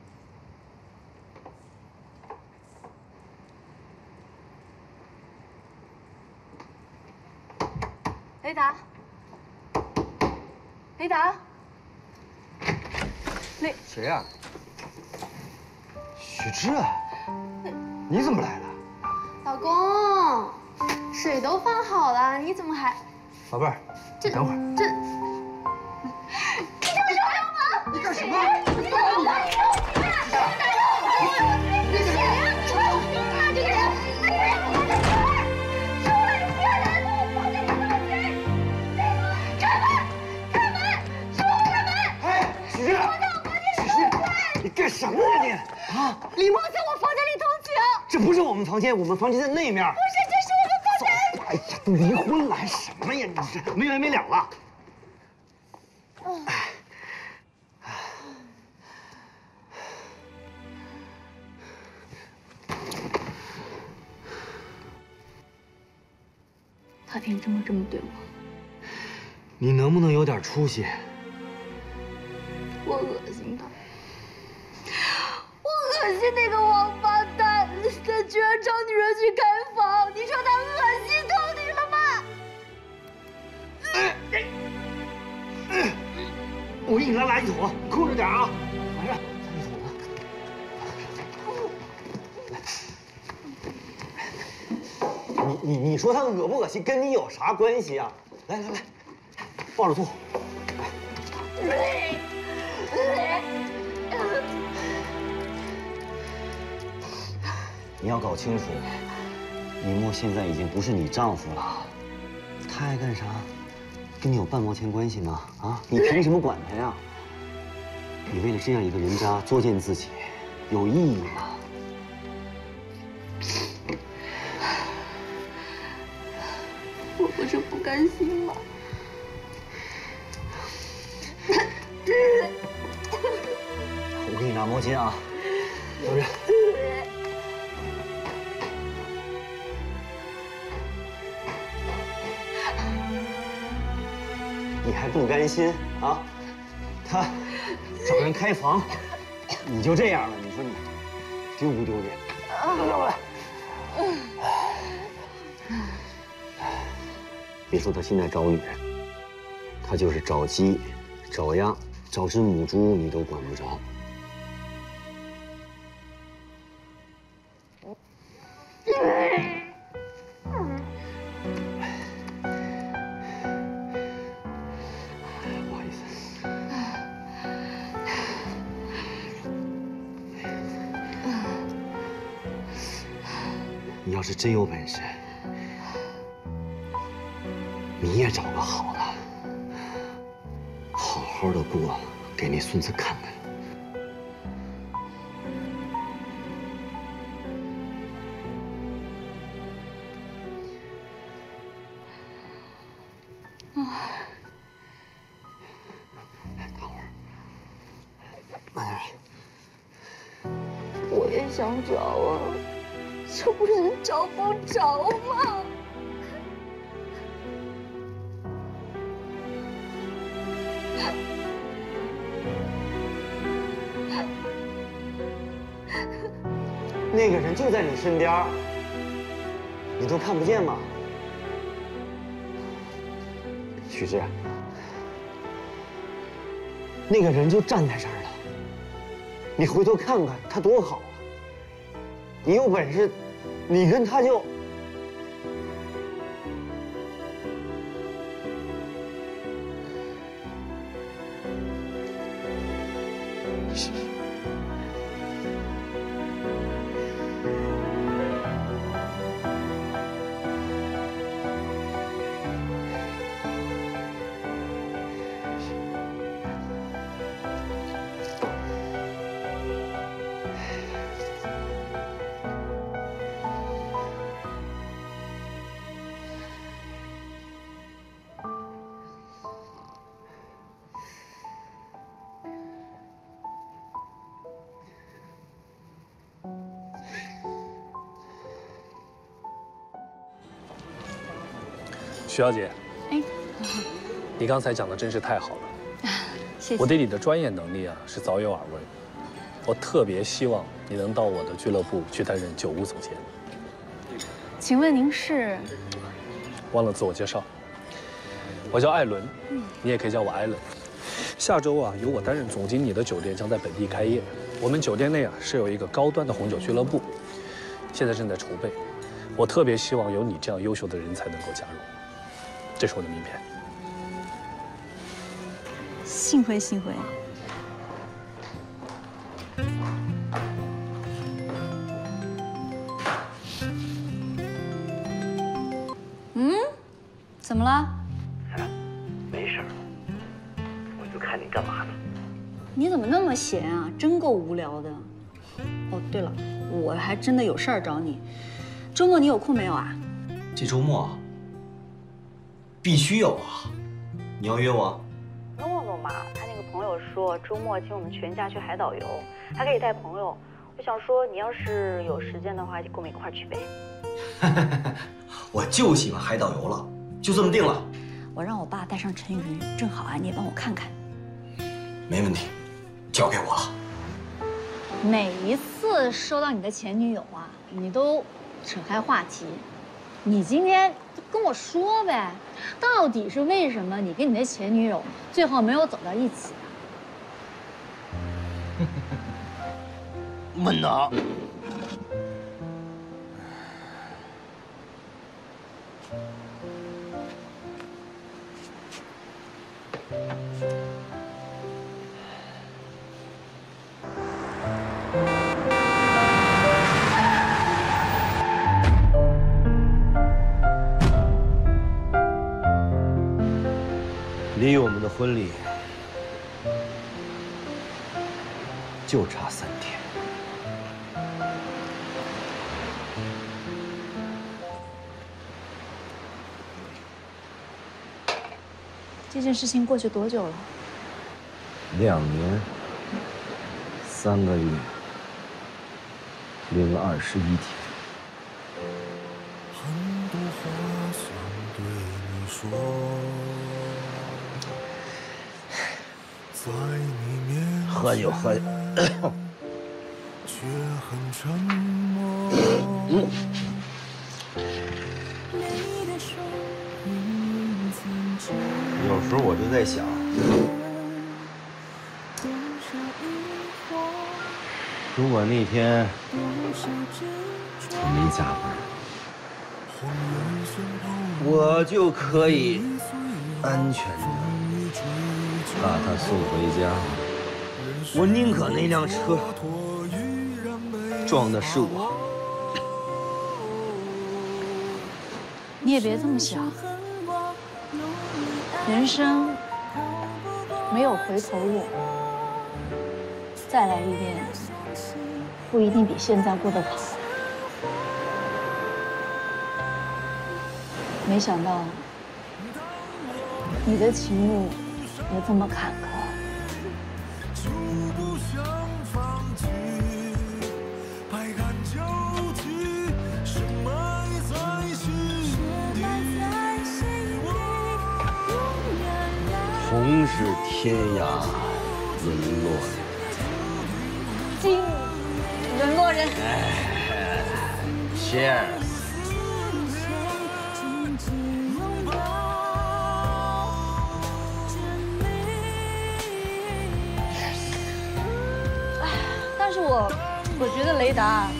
雷达，雷达，雷谁呀？许志，你怎么来了？ 老公，水都放好了，你怎么还…… 宝贝儿， 这等会儿。 这。 你干什么？ 你干什么？你谁呀？出来！这个人，出来！出来！你别拦着我，放下你东西！开门！开门！出开门！ 哎，许志，许志，你干什么呀你？啊！ 李梦在我房间里偷情。 这不是我们房间，我们房间在那面。 不是，这是我们房间。 哎呀，都离婚了还什么呀？你这没完没了了。哎。 他凭什么这么对我？ 你能不能有点出息？ 我恶心他，我恶心那个王八蛋，他居然找女人去开房，你说他恶心透你了吗？ 我给你拉垃圾桶，你控制点啊！来着，垃圾桶呢？你你你说他恶不恶心，跟你有啥关系啊？来来来，抱着吐。你要搞清楚，李默现在已经不是你丈夫了，他爱干啥，跟你有半毛钱关系吗？啊，你凭什么管他呀？你为了这样一个人渣作践自己，有意义吗？ 我不是不甘心吗？ 我给你拿毛巾啊，等着。 你还不甘心啊？他找人开房，你就这样了，你说你丢不丢脸？要不来。别说他现在找女人，他就是找鸡、找鸭、找只母猪，你都管不着。不好意思。你要是真有本事，你也找个好的，好好的过，给那孙子看看。躺会儿。哎， 我也想找啊，这不是找不着吗？ 那个人就在你身边，你都看不见吗？许志，那个人就站在这儿了，你回头看看他多好啊！你有本事，你跟他就……是。 徐小姐， 哎， 你刚才讲的真是太好了， 谢谢。 我对你的专业能力啊是早有耳闻，我特别希望你能到我的俱乐部去担任酒屋总监。 请问您是？ 忘了自我介绍，我叫艾伦， 嗯， 你也可以叫我艾伦。下周啊，由我担任总经理的酒店将在本地开业，我们酒店内啊是有一个高端的红酒俱乐部，现在正在筹备，我特别希望有你这样优秀的人才能够加入。这是我的名片。 幸会幸会。嗯，怎么了？ 没事儿，我就看你干嘛呢。 你怎么那么闲啊？真够无聊的。哦，对了，我还真的有事儿找你。周末你有空没有啊？ 这周末必须有啊！你要约我？ 诺诺嘛，他那个朋友说周末请我们全家去海岛游，还可以带朋友。我想说，你要是有时间的话，就跟我们一块儿去呗。 我就喜欢海岛游了，就这么定了。 我让我爸带上陈云，正好啊，你也帮我看看。 没问题，交给我了。 每一次收到你的前女友啊，你都扯开话题。你今天就跟我说呗，到底是为什么你跟你的前女友最后没有走到一起啊？ 闷呐！离我们的婚礼就差三天。 这件事情过去多久了？ 两年，三个月，零二十一天。 很多话想对你说。 喝酒喝酒。嗯。有时候我就在想，如果那天我没加班，我就可以安全的把他送回家。我宁可那辆车撞的是我。 你也别这么想，人生没有回头路，再来一遍不一定比现在过得好。没想到你的情路也这么坎坷。 同是天涯沦落人， 今沦落人。 哎 ，Cheers。 但是我我觉得雷达，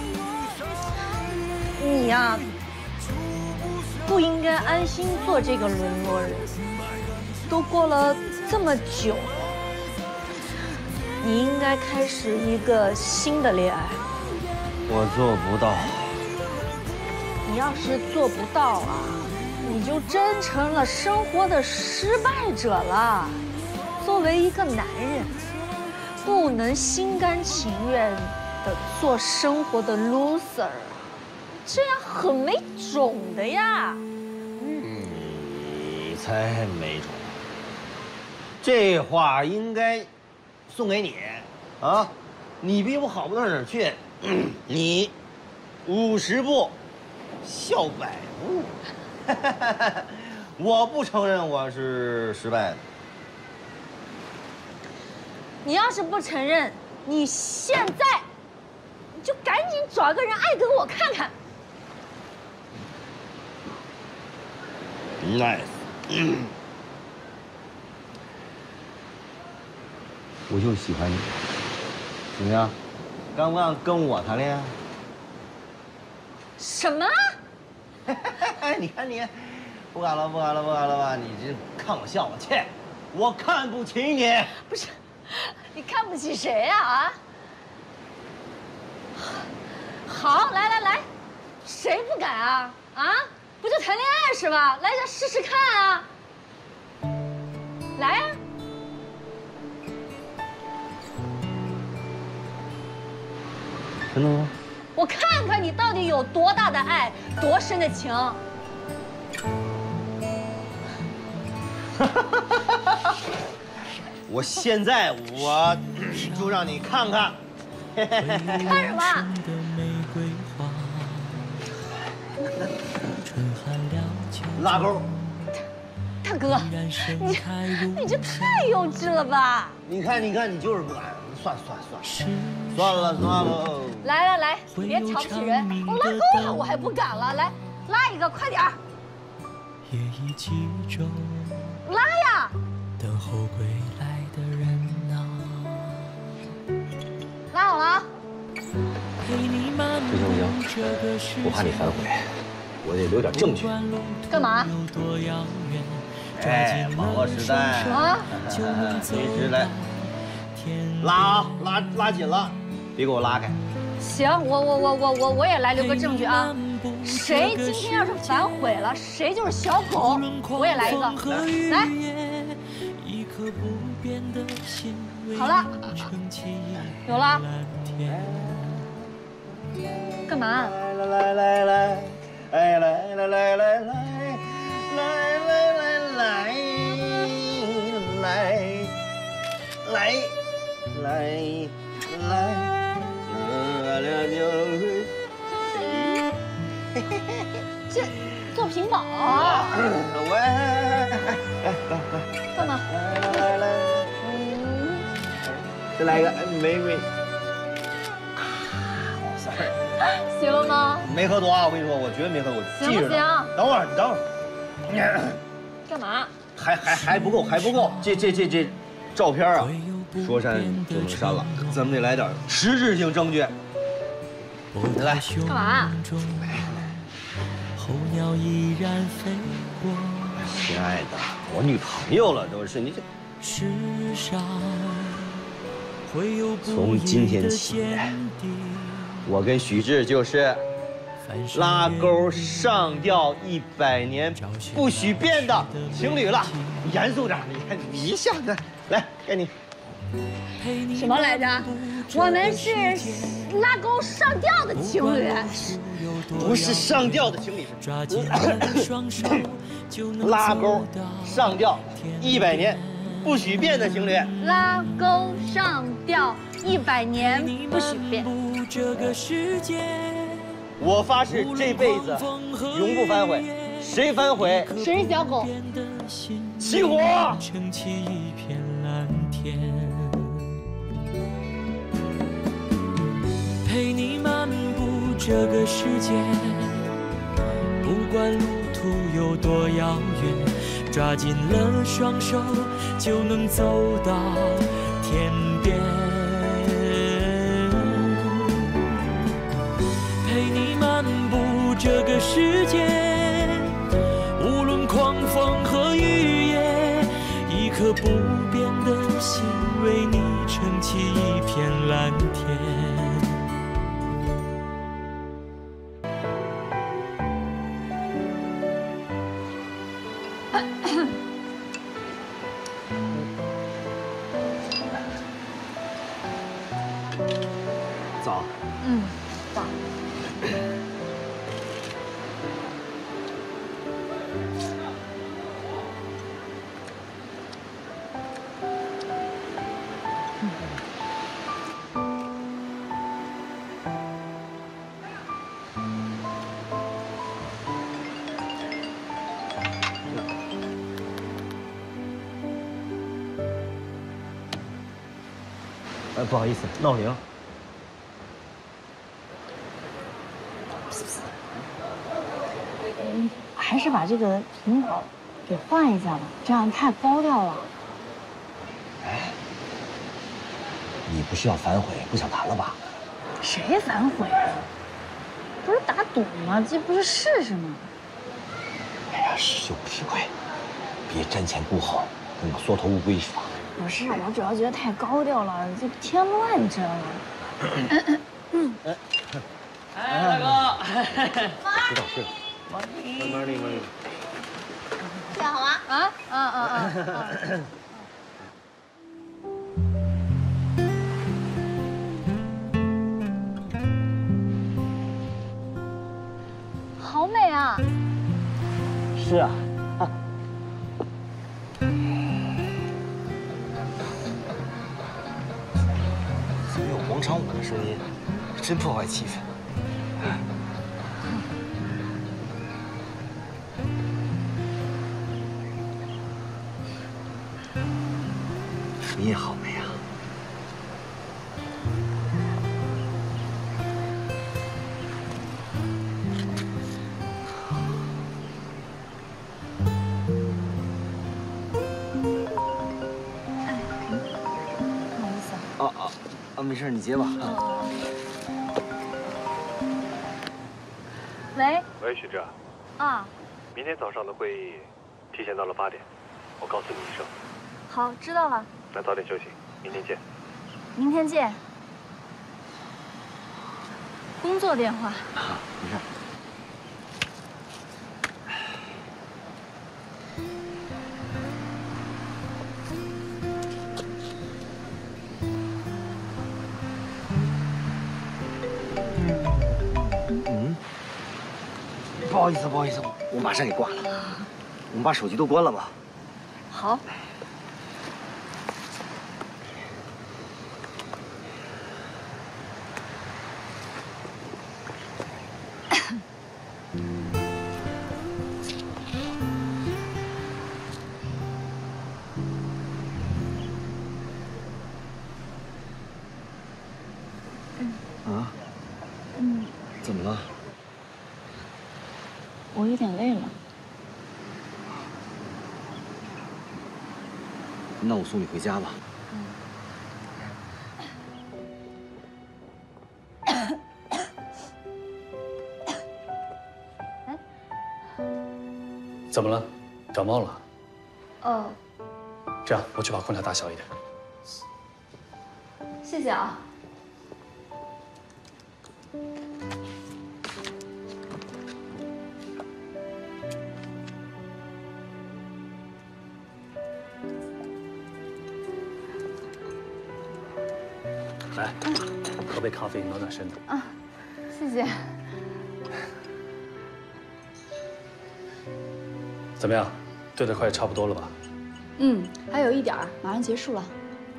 你呀，不应该安心做这个沦落人。都过了这么久了，你应该开始一个新的恋爱。 我做不到。 你要是做不到啊，你就真成了生活的失败者了。作为一个男人，不能心甘情愿的做生活的 loser 啊，这样很没种的呀。 你才没种。这话应该送给你，啊，你比我好不到哪儿去。你五十步笑百步，我不承认我是失败的。 你要是不承认，你现在你就赶紧找个人爱给我看看。 Nice。我就喜欢你，怎么样？敢不敢跟我谈恋爱？ 什么？ 你看你，不敢了，不敢了，不敢了吧？你这看我笑话，切！我看不起你。 不是，你看不起谁呀？啊？好，来来来，谁不敢啊？啊？不就谈恋爱是吧？来，咱试试看啊！来呀！ 真的吗？ 我看看你到底有多大的爱，多深的情。 我现在我就让你看看。 看什么？ 拉钩。 大哥，你你这太幼稚了吧？ 你看，你看，你就是不敢。算算算，算了算了。 来来来，你别瞧不起人，我拉钩了我还不敢了，来拉一个，快点儿。拉呀！拉好了啊！ 不行不行，我怕你反悔，我得留点证据。 干嘛？ 哎，网络时代啊，随时来。拉啊，拉拉紧了，别给我拉开。 行，我我我我我我也来留个证据啊！谁今天要是反悔了，谁就是小狗。我也来一个，来，好了，有了。干嘛？ 来来来来，哎来来来来来来来来来来来。来来，来就这做屏保啊！ 喂， 干嘛？ 来来来， 再来一个美美。 行了吗？ 没喝多啊！我跟你说，我绝对没喝多。 行不行？ 等会儿，你等会儿。 干嘛？ 还还还不够，还不够。这这这这，照片啊，说删就能删了，咱们得来点实质性证据。来， 干嘛？ 亲爱的，我女朋友了都是你这。从今天起，我跟许志就是拉钩上吊一百年不许变的情侣了。你严肃点，你看你一下子，来该你。 什么来着？我们是拉钩上吊的情侣， 不是上吊的情侣，拉钩上吊一百年不许变的情侣。 拉钩上吊一百年不许变。 我发誓这辈子永不反悔，谁反悔谁是小狗。 起火！ 陪你漫步这个世界，不管路途有多遥远，抓紧了双手就能走到天边。陪你漫步这个世界，无论狂风和雨夜，一颗不变的心为你撑起一片蓝天。 早。 嗯，早。 哎，不好意思，闹铃。 嗯，还是把这个频道给换一下吧，这样太高调了。 哎，你不是要反悔，不想谈了吧？ 谁反悔啊？不是打赌吗？这不是试试吗？ 哎呀，吃就不吃亏，别瞻前顾后，跟个缩头乌龟似的。 不是，我主要觉得太高调了，这添乱，你知道吗？嗯嗯。 哎，大哥。 知道知道。慢慢的，慢慢的。 这样好吗？啊啊啊啊！好美啊！ 是啊。怎么有广场舞的声音？真破坏气氛。你也好美啊！ 哎，不好意思啊。 啊啊啊！没事，你接吧。啊。 喂。 喂，许志。 啊。 明天早上的会议提前到了八点，我告诉你一声。 好，知道了。 那早点休息，明天见。 明天见。工作电话。 啊，没事。嗯，不好意思，不好意思，我马上给挂了。我们把手机都关了吧。 好。 啊？ 嗯， 怎么了？ 我有点累了。 那我送你回家吧。 怎么了？感冒了？ 哦， 这样，我去把空调打小一点。 谢谢啊。 来，喝杯咖啡暖暖身子。 啊，谢谢。 怎么样？对的快差不多了吧？ 嗯，还有一点儿，马上结束了。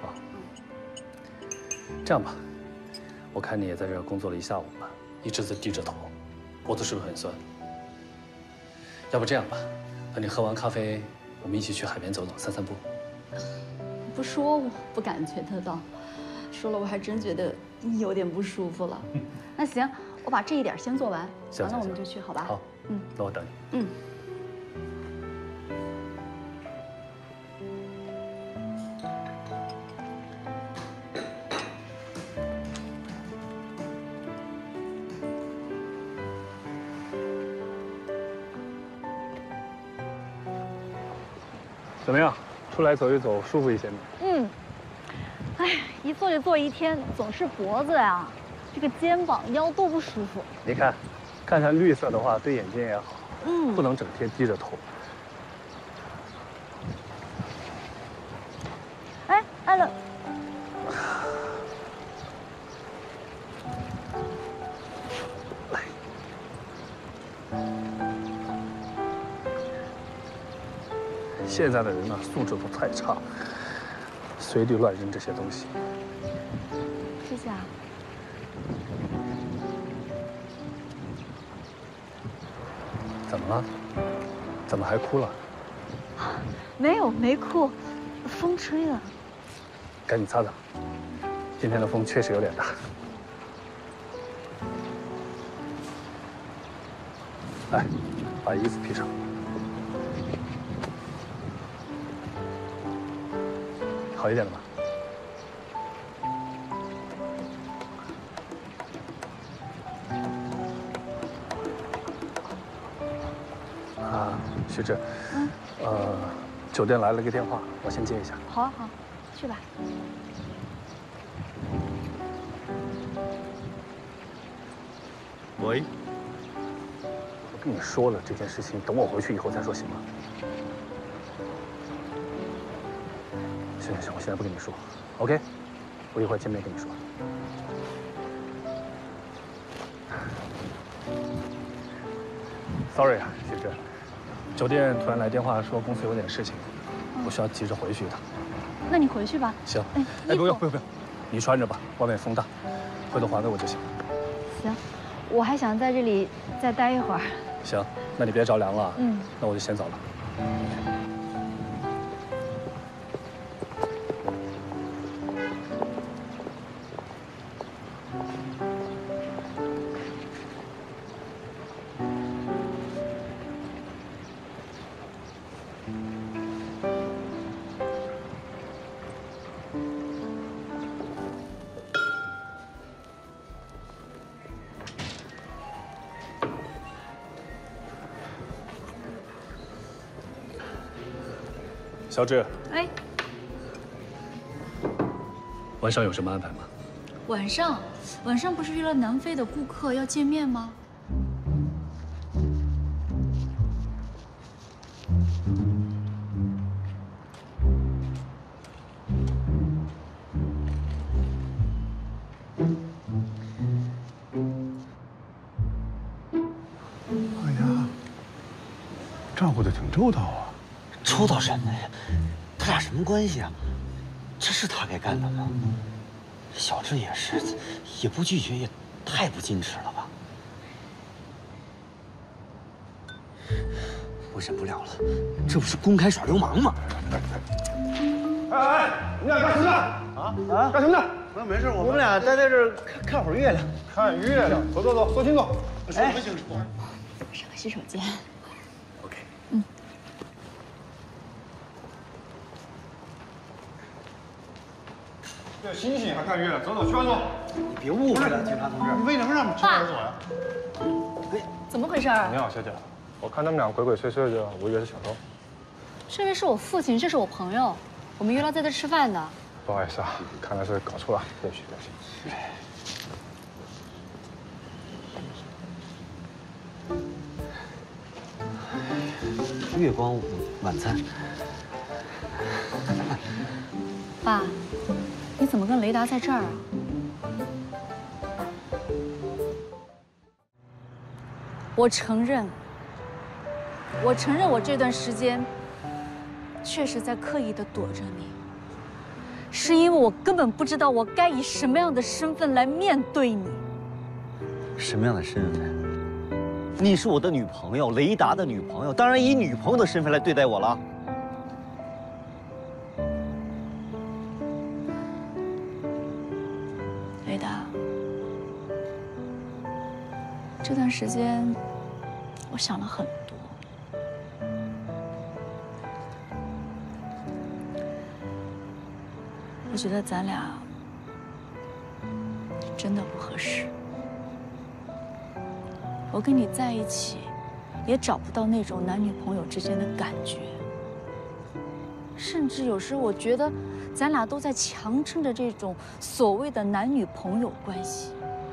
这样吧，我看你也在这儿工作了一下午了，一直在低着头，脖子是不是很酸？要不这样吧，等你喝完咖啡，我们一起去海边走走，散散步。 不说我不感觉得到，说了我还真觉得有点不舒服了。那行，我把这一点先做完，完了我们就去，好吧？ 好， 嗯， 那我等你。 嗯。 怎么样？出来走一走，舒服一些吗？ 嗯，哎，一坐就坐一天，总是脖子呀，这个肩膀、腰都不舒服。 你看，看看绿色的话，对眼睛也好。 嗯， 不能整天低着头。 哎，艾乐， 来。现在的人呢，素质都太差，随地乱扔这些东西。 谢谢啊。 怎么了？怎么还哭了？ 没有，没哭，风吹的。 赶紧擦擦。今天的风确实有点大。来，把衣服披上。好一点了吧？啊，徐志， 嗯， 呃，酒店来了个电话，我先接一下。 好啊，好，去吧。 喂，我跟你说了这件事情，等我回去以后再说，行吗？行行行，我现在不跟你说 ，OK？ 我一会儿见面跟你说。Sorry 啊，徐志，酒店突然来电话说公司有点事情，我需要急着回去一趟。 那你回去吧。 行，哎，哎不用不用不用，你穿着吧，外面风大，回头还给我就行。 行，我还想在这里再待一会儿。 行，那你别着凉了。 嗯， 那我就先走了。小志， 哎， 晚上有什么安排吗？ 晚上，晚上不是约了南非的顾客要见面吗？ 哎呀，照顾的挺周到啊。 周到什么呀？他俩什么关系啊？这是他该干的吗？小智也是，也不拒绝，也太不矜持了吧？我忍不了了，这不是公开耍流氓吗？ 哎哎，你俩干什么？啊！ 啊啊！ 干什么呢？没没事，我我们俩待在这儿看看会儿月亮。 看月亮，走走走，坐清楚。 哎， 什么清楚？ 上个洗手间。 OK。 嗯。 这星星还看月亮，走走去吧，走。 你别误会了，警察同志。 你为什么让陈老师走呀？ 怎么回事？ 你好，小姐。我看他们俩鬼鬼祟祟的，我以为是小偷。 这位是我父亲，这是我朋友，我们约了在这吃饭的。 不好意思啊，看来是搞错了，对不起，对不起。 月光晚餐。 爸，你怎么跟雷达在这儿啊？我承认，我承认我这段时间确实在刻意的躲着你，是因为我根本不知道我该以什么样的身份来面对你。 什么样的身份？ 你是我的女朋友，雷达的女朋友，当然以女朋友的身份来对待我了。 雷达，这段时间我想了很多，我觉得咱俩真的不合适。 我跟你在一起，也找不到那种男女朋友之间的感觉，甚至有时我觉得，咱俩都在强撑着这种所谓的男女朋友关系。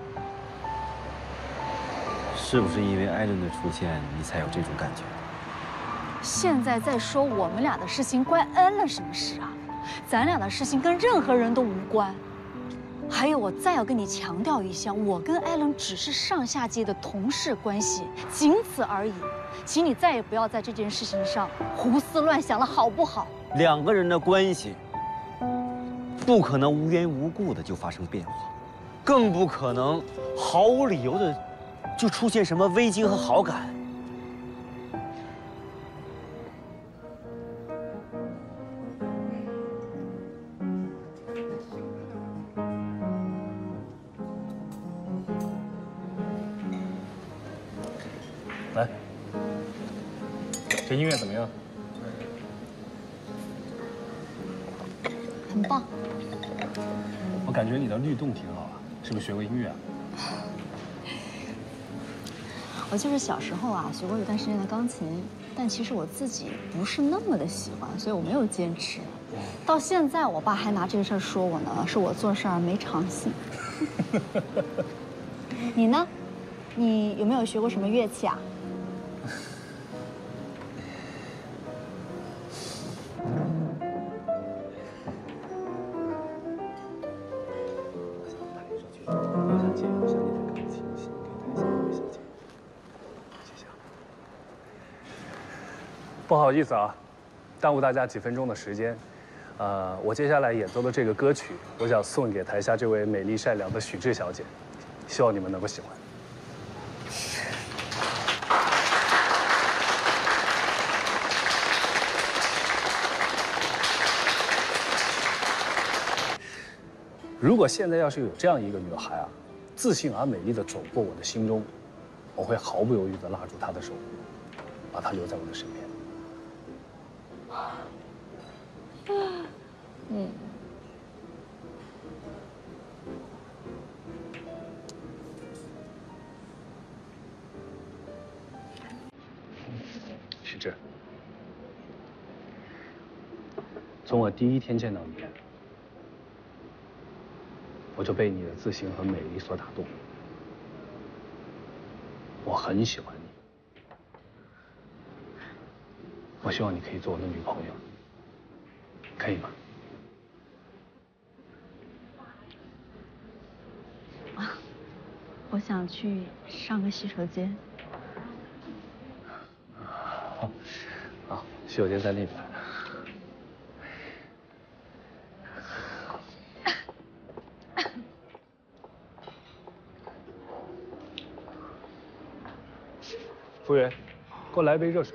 是不是因为艾伦的出现，你才有这种感觉？ 现在在说我们俩的事情，关恩了什么事啊？咱俩的事情跟任何人都无关。 还有，我再要跟你强调一下，我跟艾伦只是上下级的同事关系，仅此而已。请你再也不要在这件事情上胡思乱想了，好不好？ 两个人的关系，不可能无缘无故的就发生变化，更不可能毫无理由的就出现什么危机和好感。 来，这音乐怎么样？ 很棒。 我感觉你的律动挺好啊，是不是学过音乐啊？ 我就是小时候啊学过一段时间的钢琴，但其实我自己不是那么的喜欢，所以我没有坚持。到现在，我爸还拿这个事儿说我呢，是我做事儿没长性。你呢？你有没有学过什么乐器啊？ 不好意思啊，耽误大家几分钟的时间。呃，我接下来演奏的这个歌曲，我想送给台下这位美丽善良的许志小姐，希望你们能够喜欢。如果现在要是有这样一个女孩啊，自信而美丽的走过我的心中，我会毫不犹豫地拉住她的手，把她留在我的身边。 嗯， 许志，从我第一天见到你，我就被你的自信和美丽所打动。我很喜欢你，我希望你可以做我的女朋友，可以吗？ 我想去上个洗手间。 好，好，洗手间在那边。服务员，给我来杯热水。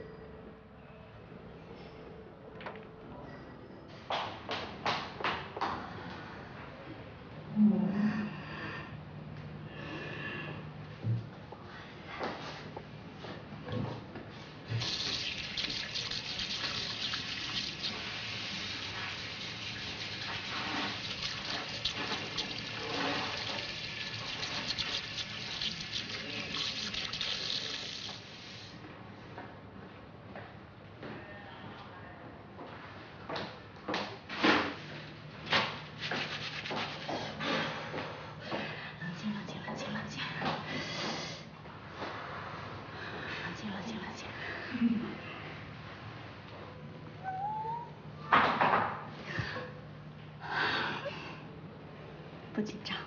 不紧张。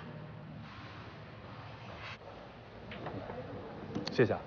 谢谢啊。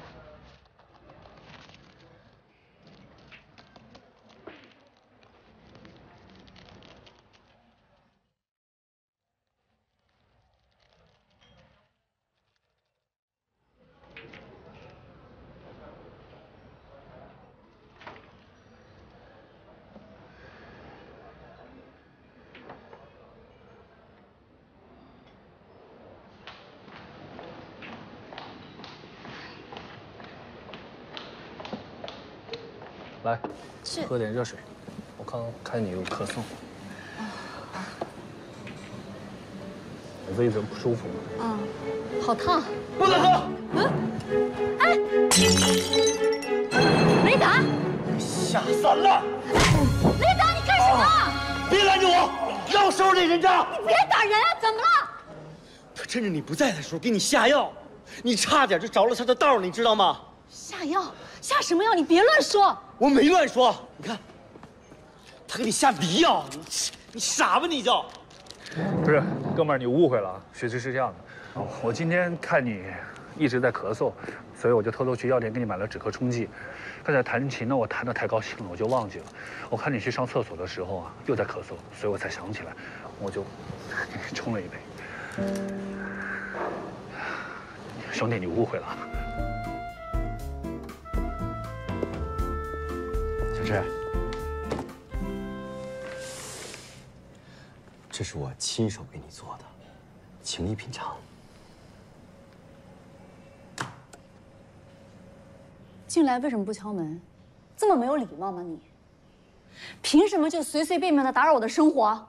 来，喝点热水。我刚看你有咳嗽，胃怎么不舒服？ 啊，好烫！ 不能喝！ 嗯，哎，雷达， 下三滥！ 雷达，你干什么？ 别拦着我！要收拾这人渣！ 你别打人啊！怎么了？ 他趁着你不在的时候给你下药，你差点就着了他的道，你知道吗？ 下药？下什么药？你别乱说！ 我没乱说，你看，他给你下迷药，你你傻吧你就？ 不是，哥们儿，你误会了啊。其实是这样的，我今天看你一直在咳嗽，所以我就偷偷去药店给你买了止咳冲剂。刚才弹琴呢，我弹得太高兴了，我就忘记了。我看你去上厕所的时候啊，又在咳嗽，所以我才想起来，我就给你冲了一杯。兄弟，你误会了。 小志，这是我亲手给你做的，请你品尝。 进来为什么不敲门？这么没有礼貌吗你？凭什么就随随便便的打扰我的生活？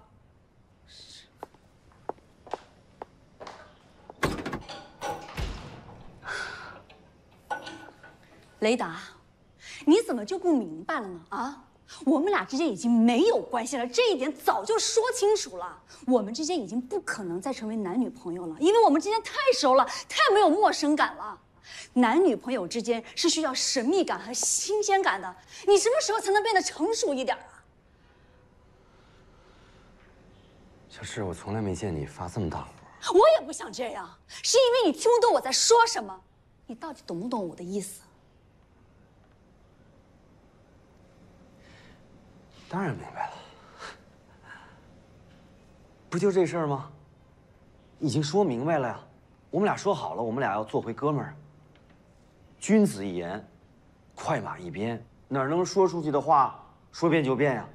雷达，你怎么就不明白了呢？啊，我们俩之间已经没有关系了，这一点早就说清楚了。我们之间已经不可能再成为男女朋友了，因为我们之间太熟了，太没有陌生感了。男女朋友之间是需要神秘感和新鲜感的，你什么时候才能变得成熟一点啊？ 小志，我从来没见你发这么大火。 我也不想这样，是因为你听不懂我在说什么。你到底懂不懂我的意思？ 当然明白了，不就这事儿吗？已经说明白了呀，我们俩说好了，我们俩要做回哥们儿。君子一言，快马一鞭，哪能说出去的话说变就变呀？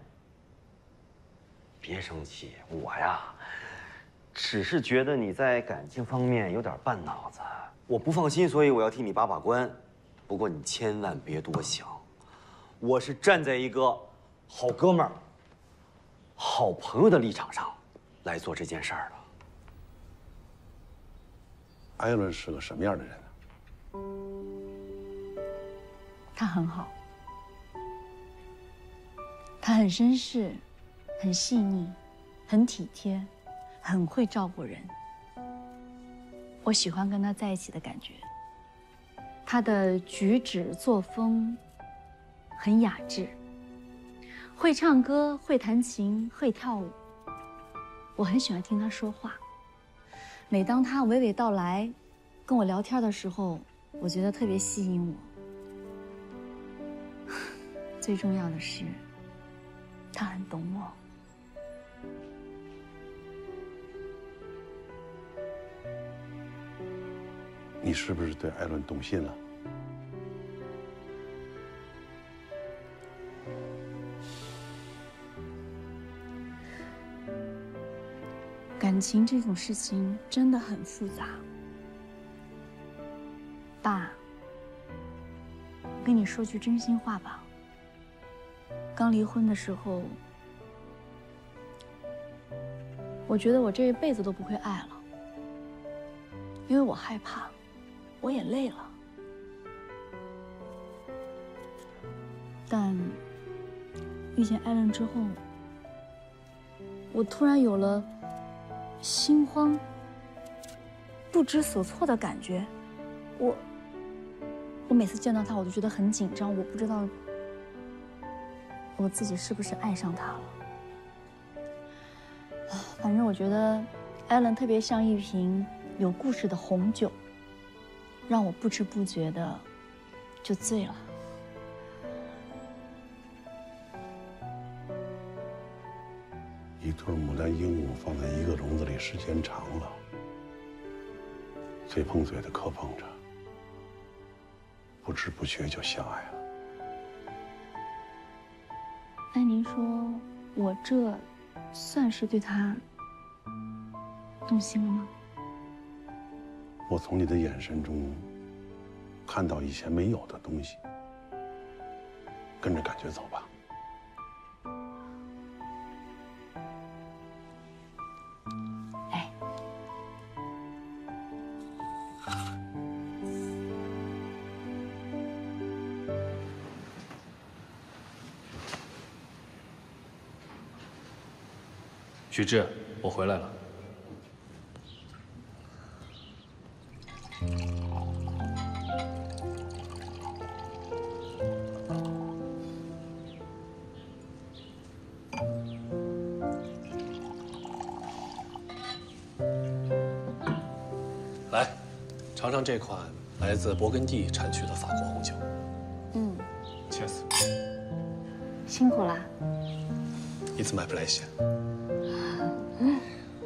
别生气，我呀，只是觉得你在感情方面有点半脑子，我不放心，所以我要替你把把关。不过你千万别多想，我是站在一个好哥们儿、好朋友的立场上来做这件事儿的。 艾伦是个什么样的人呢？ 他很好，他很绅士，很细腻，很体贴，很会照顾人。我喜欢跟他在一起的感觉。他的举止作风很雅致，会唱歌，会弹琴，会跳舞。我很喜欢听他说话。每当他娓娓道来，跟我聊天的时候，我觉得特别吸引我。最重要的是，他很懂我。 你是不是对艾伦动心了？ 感情这种事情真的很复杂。爸，我跟你说句真心话吧。刚离婚的时候，我觉得我这一辈子都不会爱了，因为我害怕，我也累了。但遇见艾伦之后，我突然有了心慌、不知所措的感觉。我，我每次见到他，我就觉得很紧张，我不知道我自己是不是爱上他了。反正我觉得艾伦特别像一瓶有故事的红酒，让我不知不觉的就醉了。 一对牡丹鹦鹉放在一个笼子里时间长了，嘴碰嘴的磕碰着，不知不觉就相爱了。 那您说，我这算是对他动心了吗？ 我从你的眼神中看到以前没有的东西，跟着感觉走吧。 哎， 许志，我回来了。来，尝尝这款来自勃艮第产区的法国红酒。 嗯， Cheers。 辛苦了。 It's my pleasure。 嗯。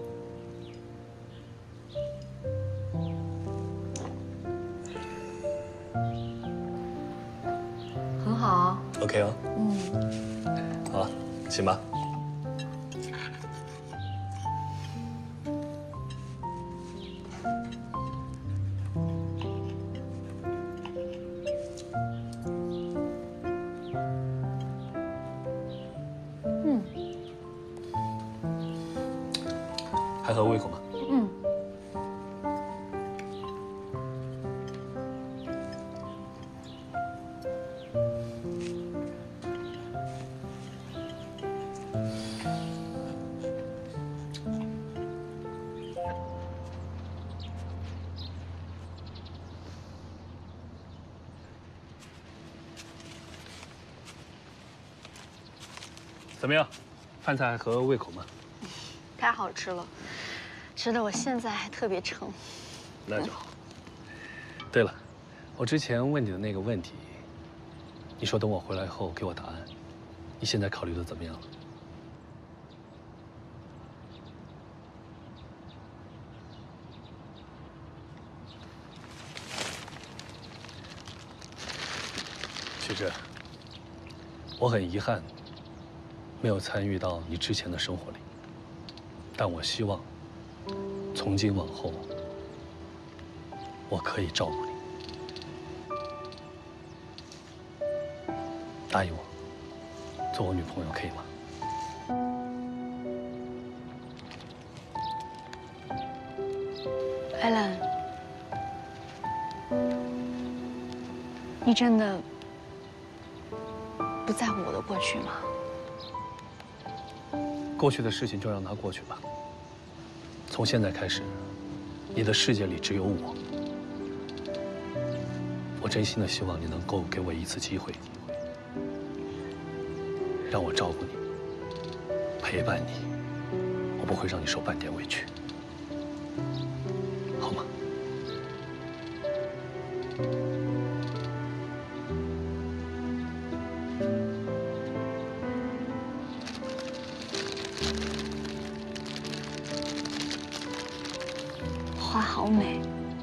很好。 OK 哦。 嗯。 好了，行吧。还合胃口吗？ 嗯。 怎么样，饭菜还合胃口吗？ 太好吃了，吃的我现在还特别撑。 那就好。对了，我之前问你的那个问题，你说等我回来后给我答案，你现在考虑的怎么样了？许志，我很遗憾没有参与到你之前的生活里，但我希望从今往后，我可以照顾你。答应我，做我女朋友可以吗？ 艾兰，你真的不在乎我的过去吗？ 过去的事情就让它过去吧。从现在开始，你的世界里只有我。我真心的希望你能够给我一次机会，让我照顾你，陪伴你，我不会让你受半点委屈，好吗？ 花好美。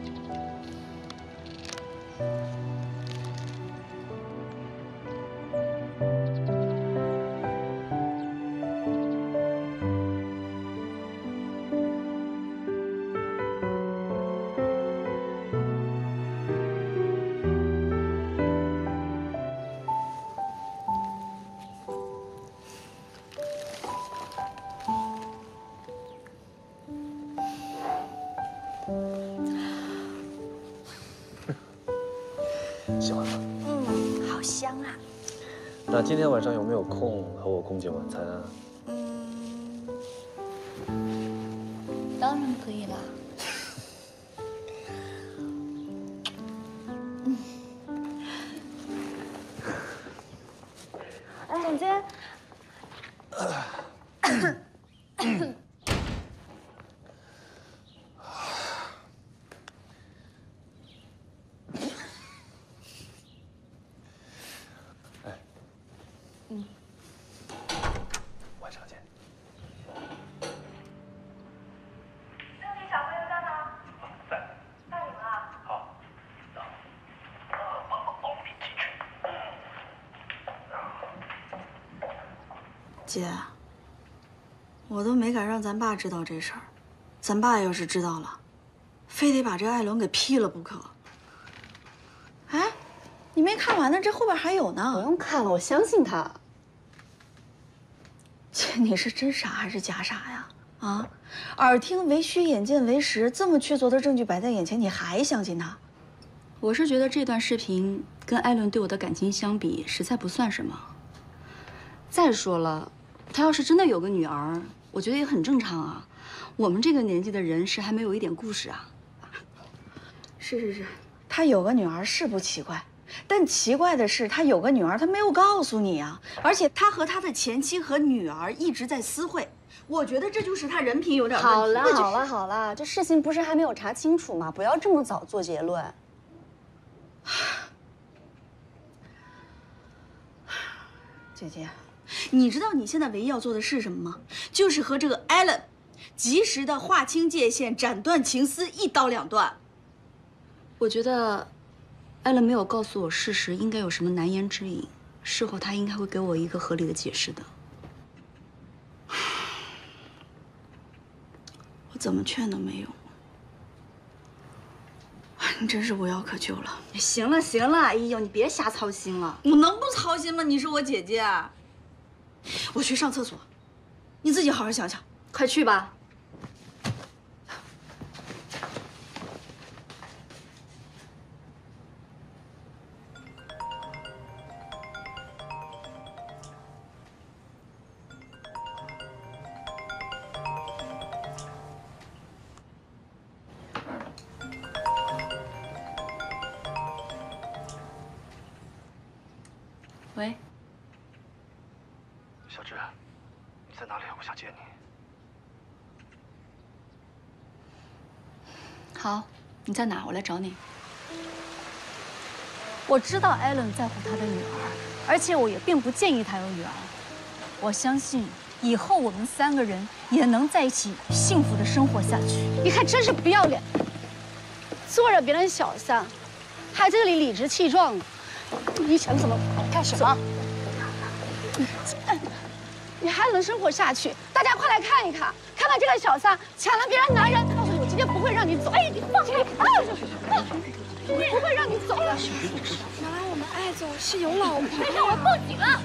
喜欢吗？ 嗯，好香啊。 那今天晚上有没有空和我共进晚餐啊？ 当然可以啦。嗯。总监。 姐，我都没敢让咱爸知道这事儿，咱爸要是知道了，非得把这艾伦给劈了不可。哎，你没看完呢，这后边还有呢。 不用看了，我相信他。 姐，你是真傻还是假傻呀？啊，耳听为虚，眼见为实，这么确凿的证据摆在眼前，你还相信他？ 我是觉得这段视频跟艾伦对我的感情相比，实在不算什么。再说了，他要是真的有个女儿，我觉得也很正常啊。我们这个年纪的人，谁还没有一点故事啊？ 是是是，他有个女儿是不奇怪，但奇怪的是，他有个女儿，他没有告诉你啊。而且他和他的前妻和女儿一直在私会，我觉得这就是他人品有点问题。 好了好了好了，这事情不是还没有查清楚吗？不要这么早做结论。 姐姐，你知道你现在唯一要做的是什么吗？就是和这个艾伦及时的划清界限，斩断情丝，一刀两断。 我觉得艾伦没有告诉我事实，应该有什么难言之隐。事后他应该会给我一个合理的解释的。 我怎么劝都没用，你真是无药可救了。 行了行了，哎呦，你别瞎操心了。 我能不操心吗？你是我姐姐。我去上厕所，你自己好好想想。 快去吧。喂， 小芝，你在哪里？我想见你。 好，你在哪？我来找你。 我知道艾伦在乎他的女儿，而且我也并不介意他有女儿。我相信以后我们三个人也能在一起幸福的生活下去。 你还真是不要脸，做着别人小三，还在这里理直气壮的。你想怎么干什么？你还能生活下去？大家快来看一看，看看这个小三抢了别人男人！告诉你，我今天不会让你走！哎，你放开！啊！我不会让你走的。 原来我们艾总是有老婆的。 没事，我报警了。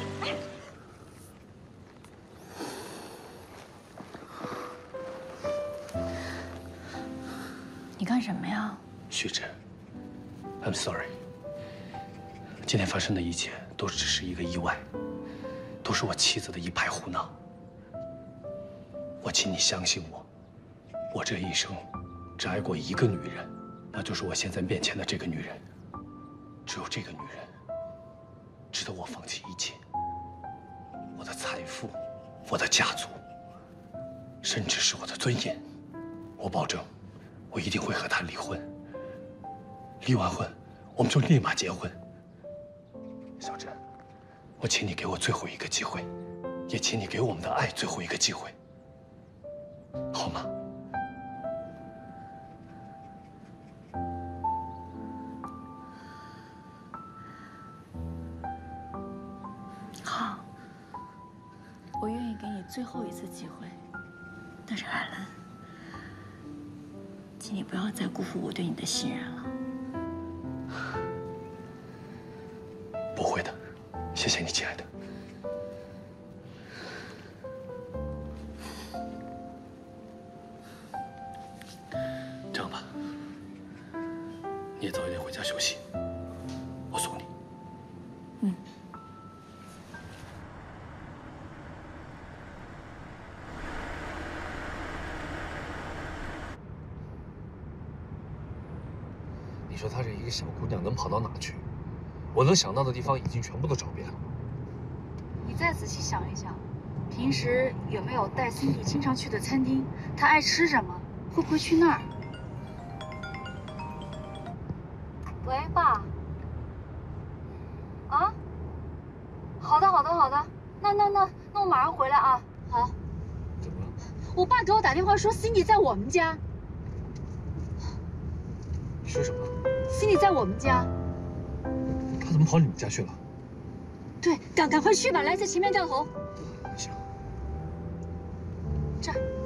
你干什么呀？ 旭芷 ，I'm sorry。今天发生的一切都只是一个意外，都是我妻子的一派胡闹。我请你相信我，我这一生只爱过一个女人，那就是我现在面前的这个女人。只有这个女人，值得我放弃一切，我的财富，我的家族，甚至是我的尊严。我保证，我一定会和她离婚。离完婚，我们就立马结婚。小珍，我请你给我最后一个机会，也请你给我们的爱最后一个机会，好吗？ 好，我愿意给你最后一次机会，但是艾伦，请你不要再辜负我对你的信任了。 不会的，谢谢你，亲爱的。这样吧，你也早一点回家休息，我送你。 嗯。 你说她这一个小姑娘能跑到哪去？我能想到的地方已经全部都找遍了。 你再仔细想一想，平时有没有带 Cindy 经常去的餐厅？她爱吃什么？会不会去那儿？喂，爸。啊？好的，好的，好的。那那那那我马上回来啊。好。 怎么了？ 我爸给我打电话说 Cindy 在我们家。 你说什么 ？Cindy 在我们家。 他怎么跑你们家去了？ 对，赶赶快去吧！来，在前面掉头。 这儿。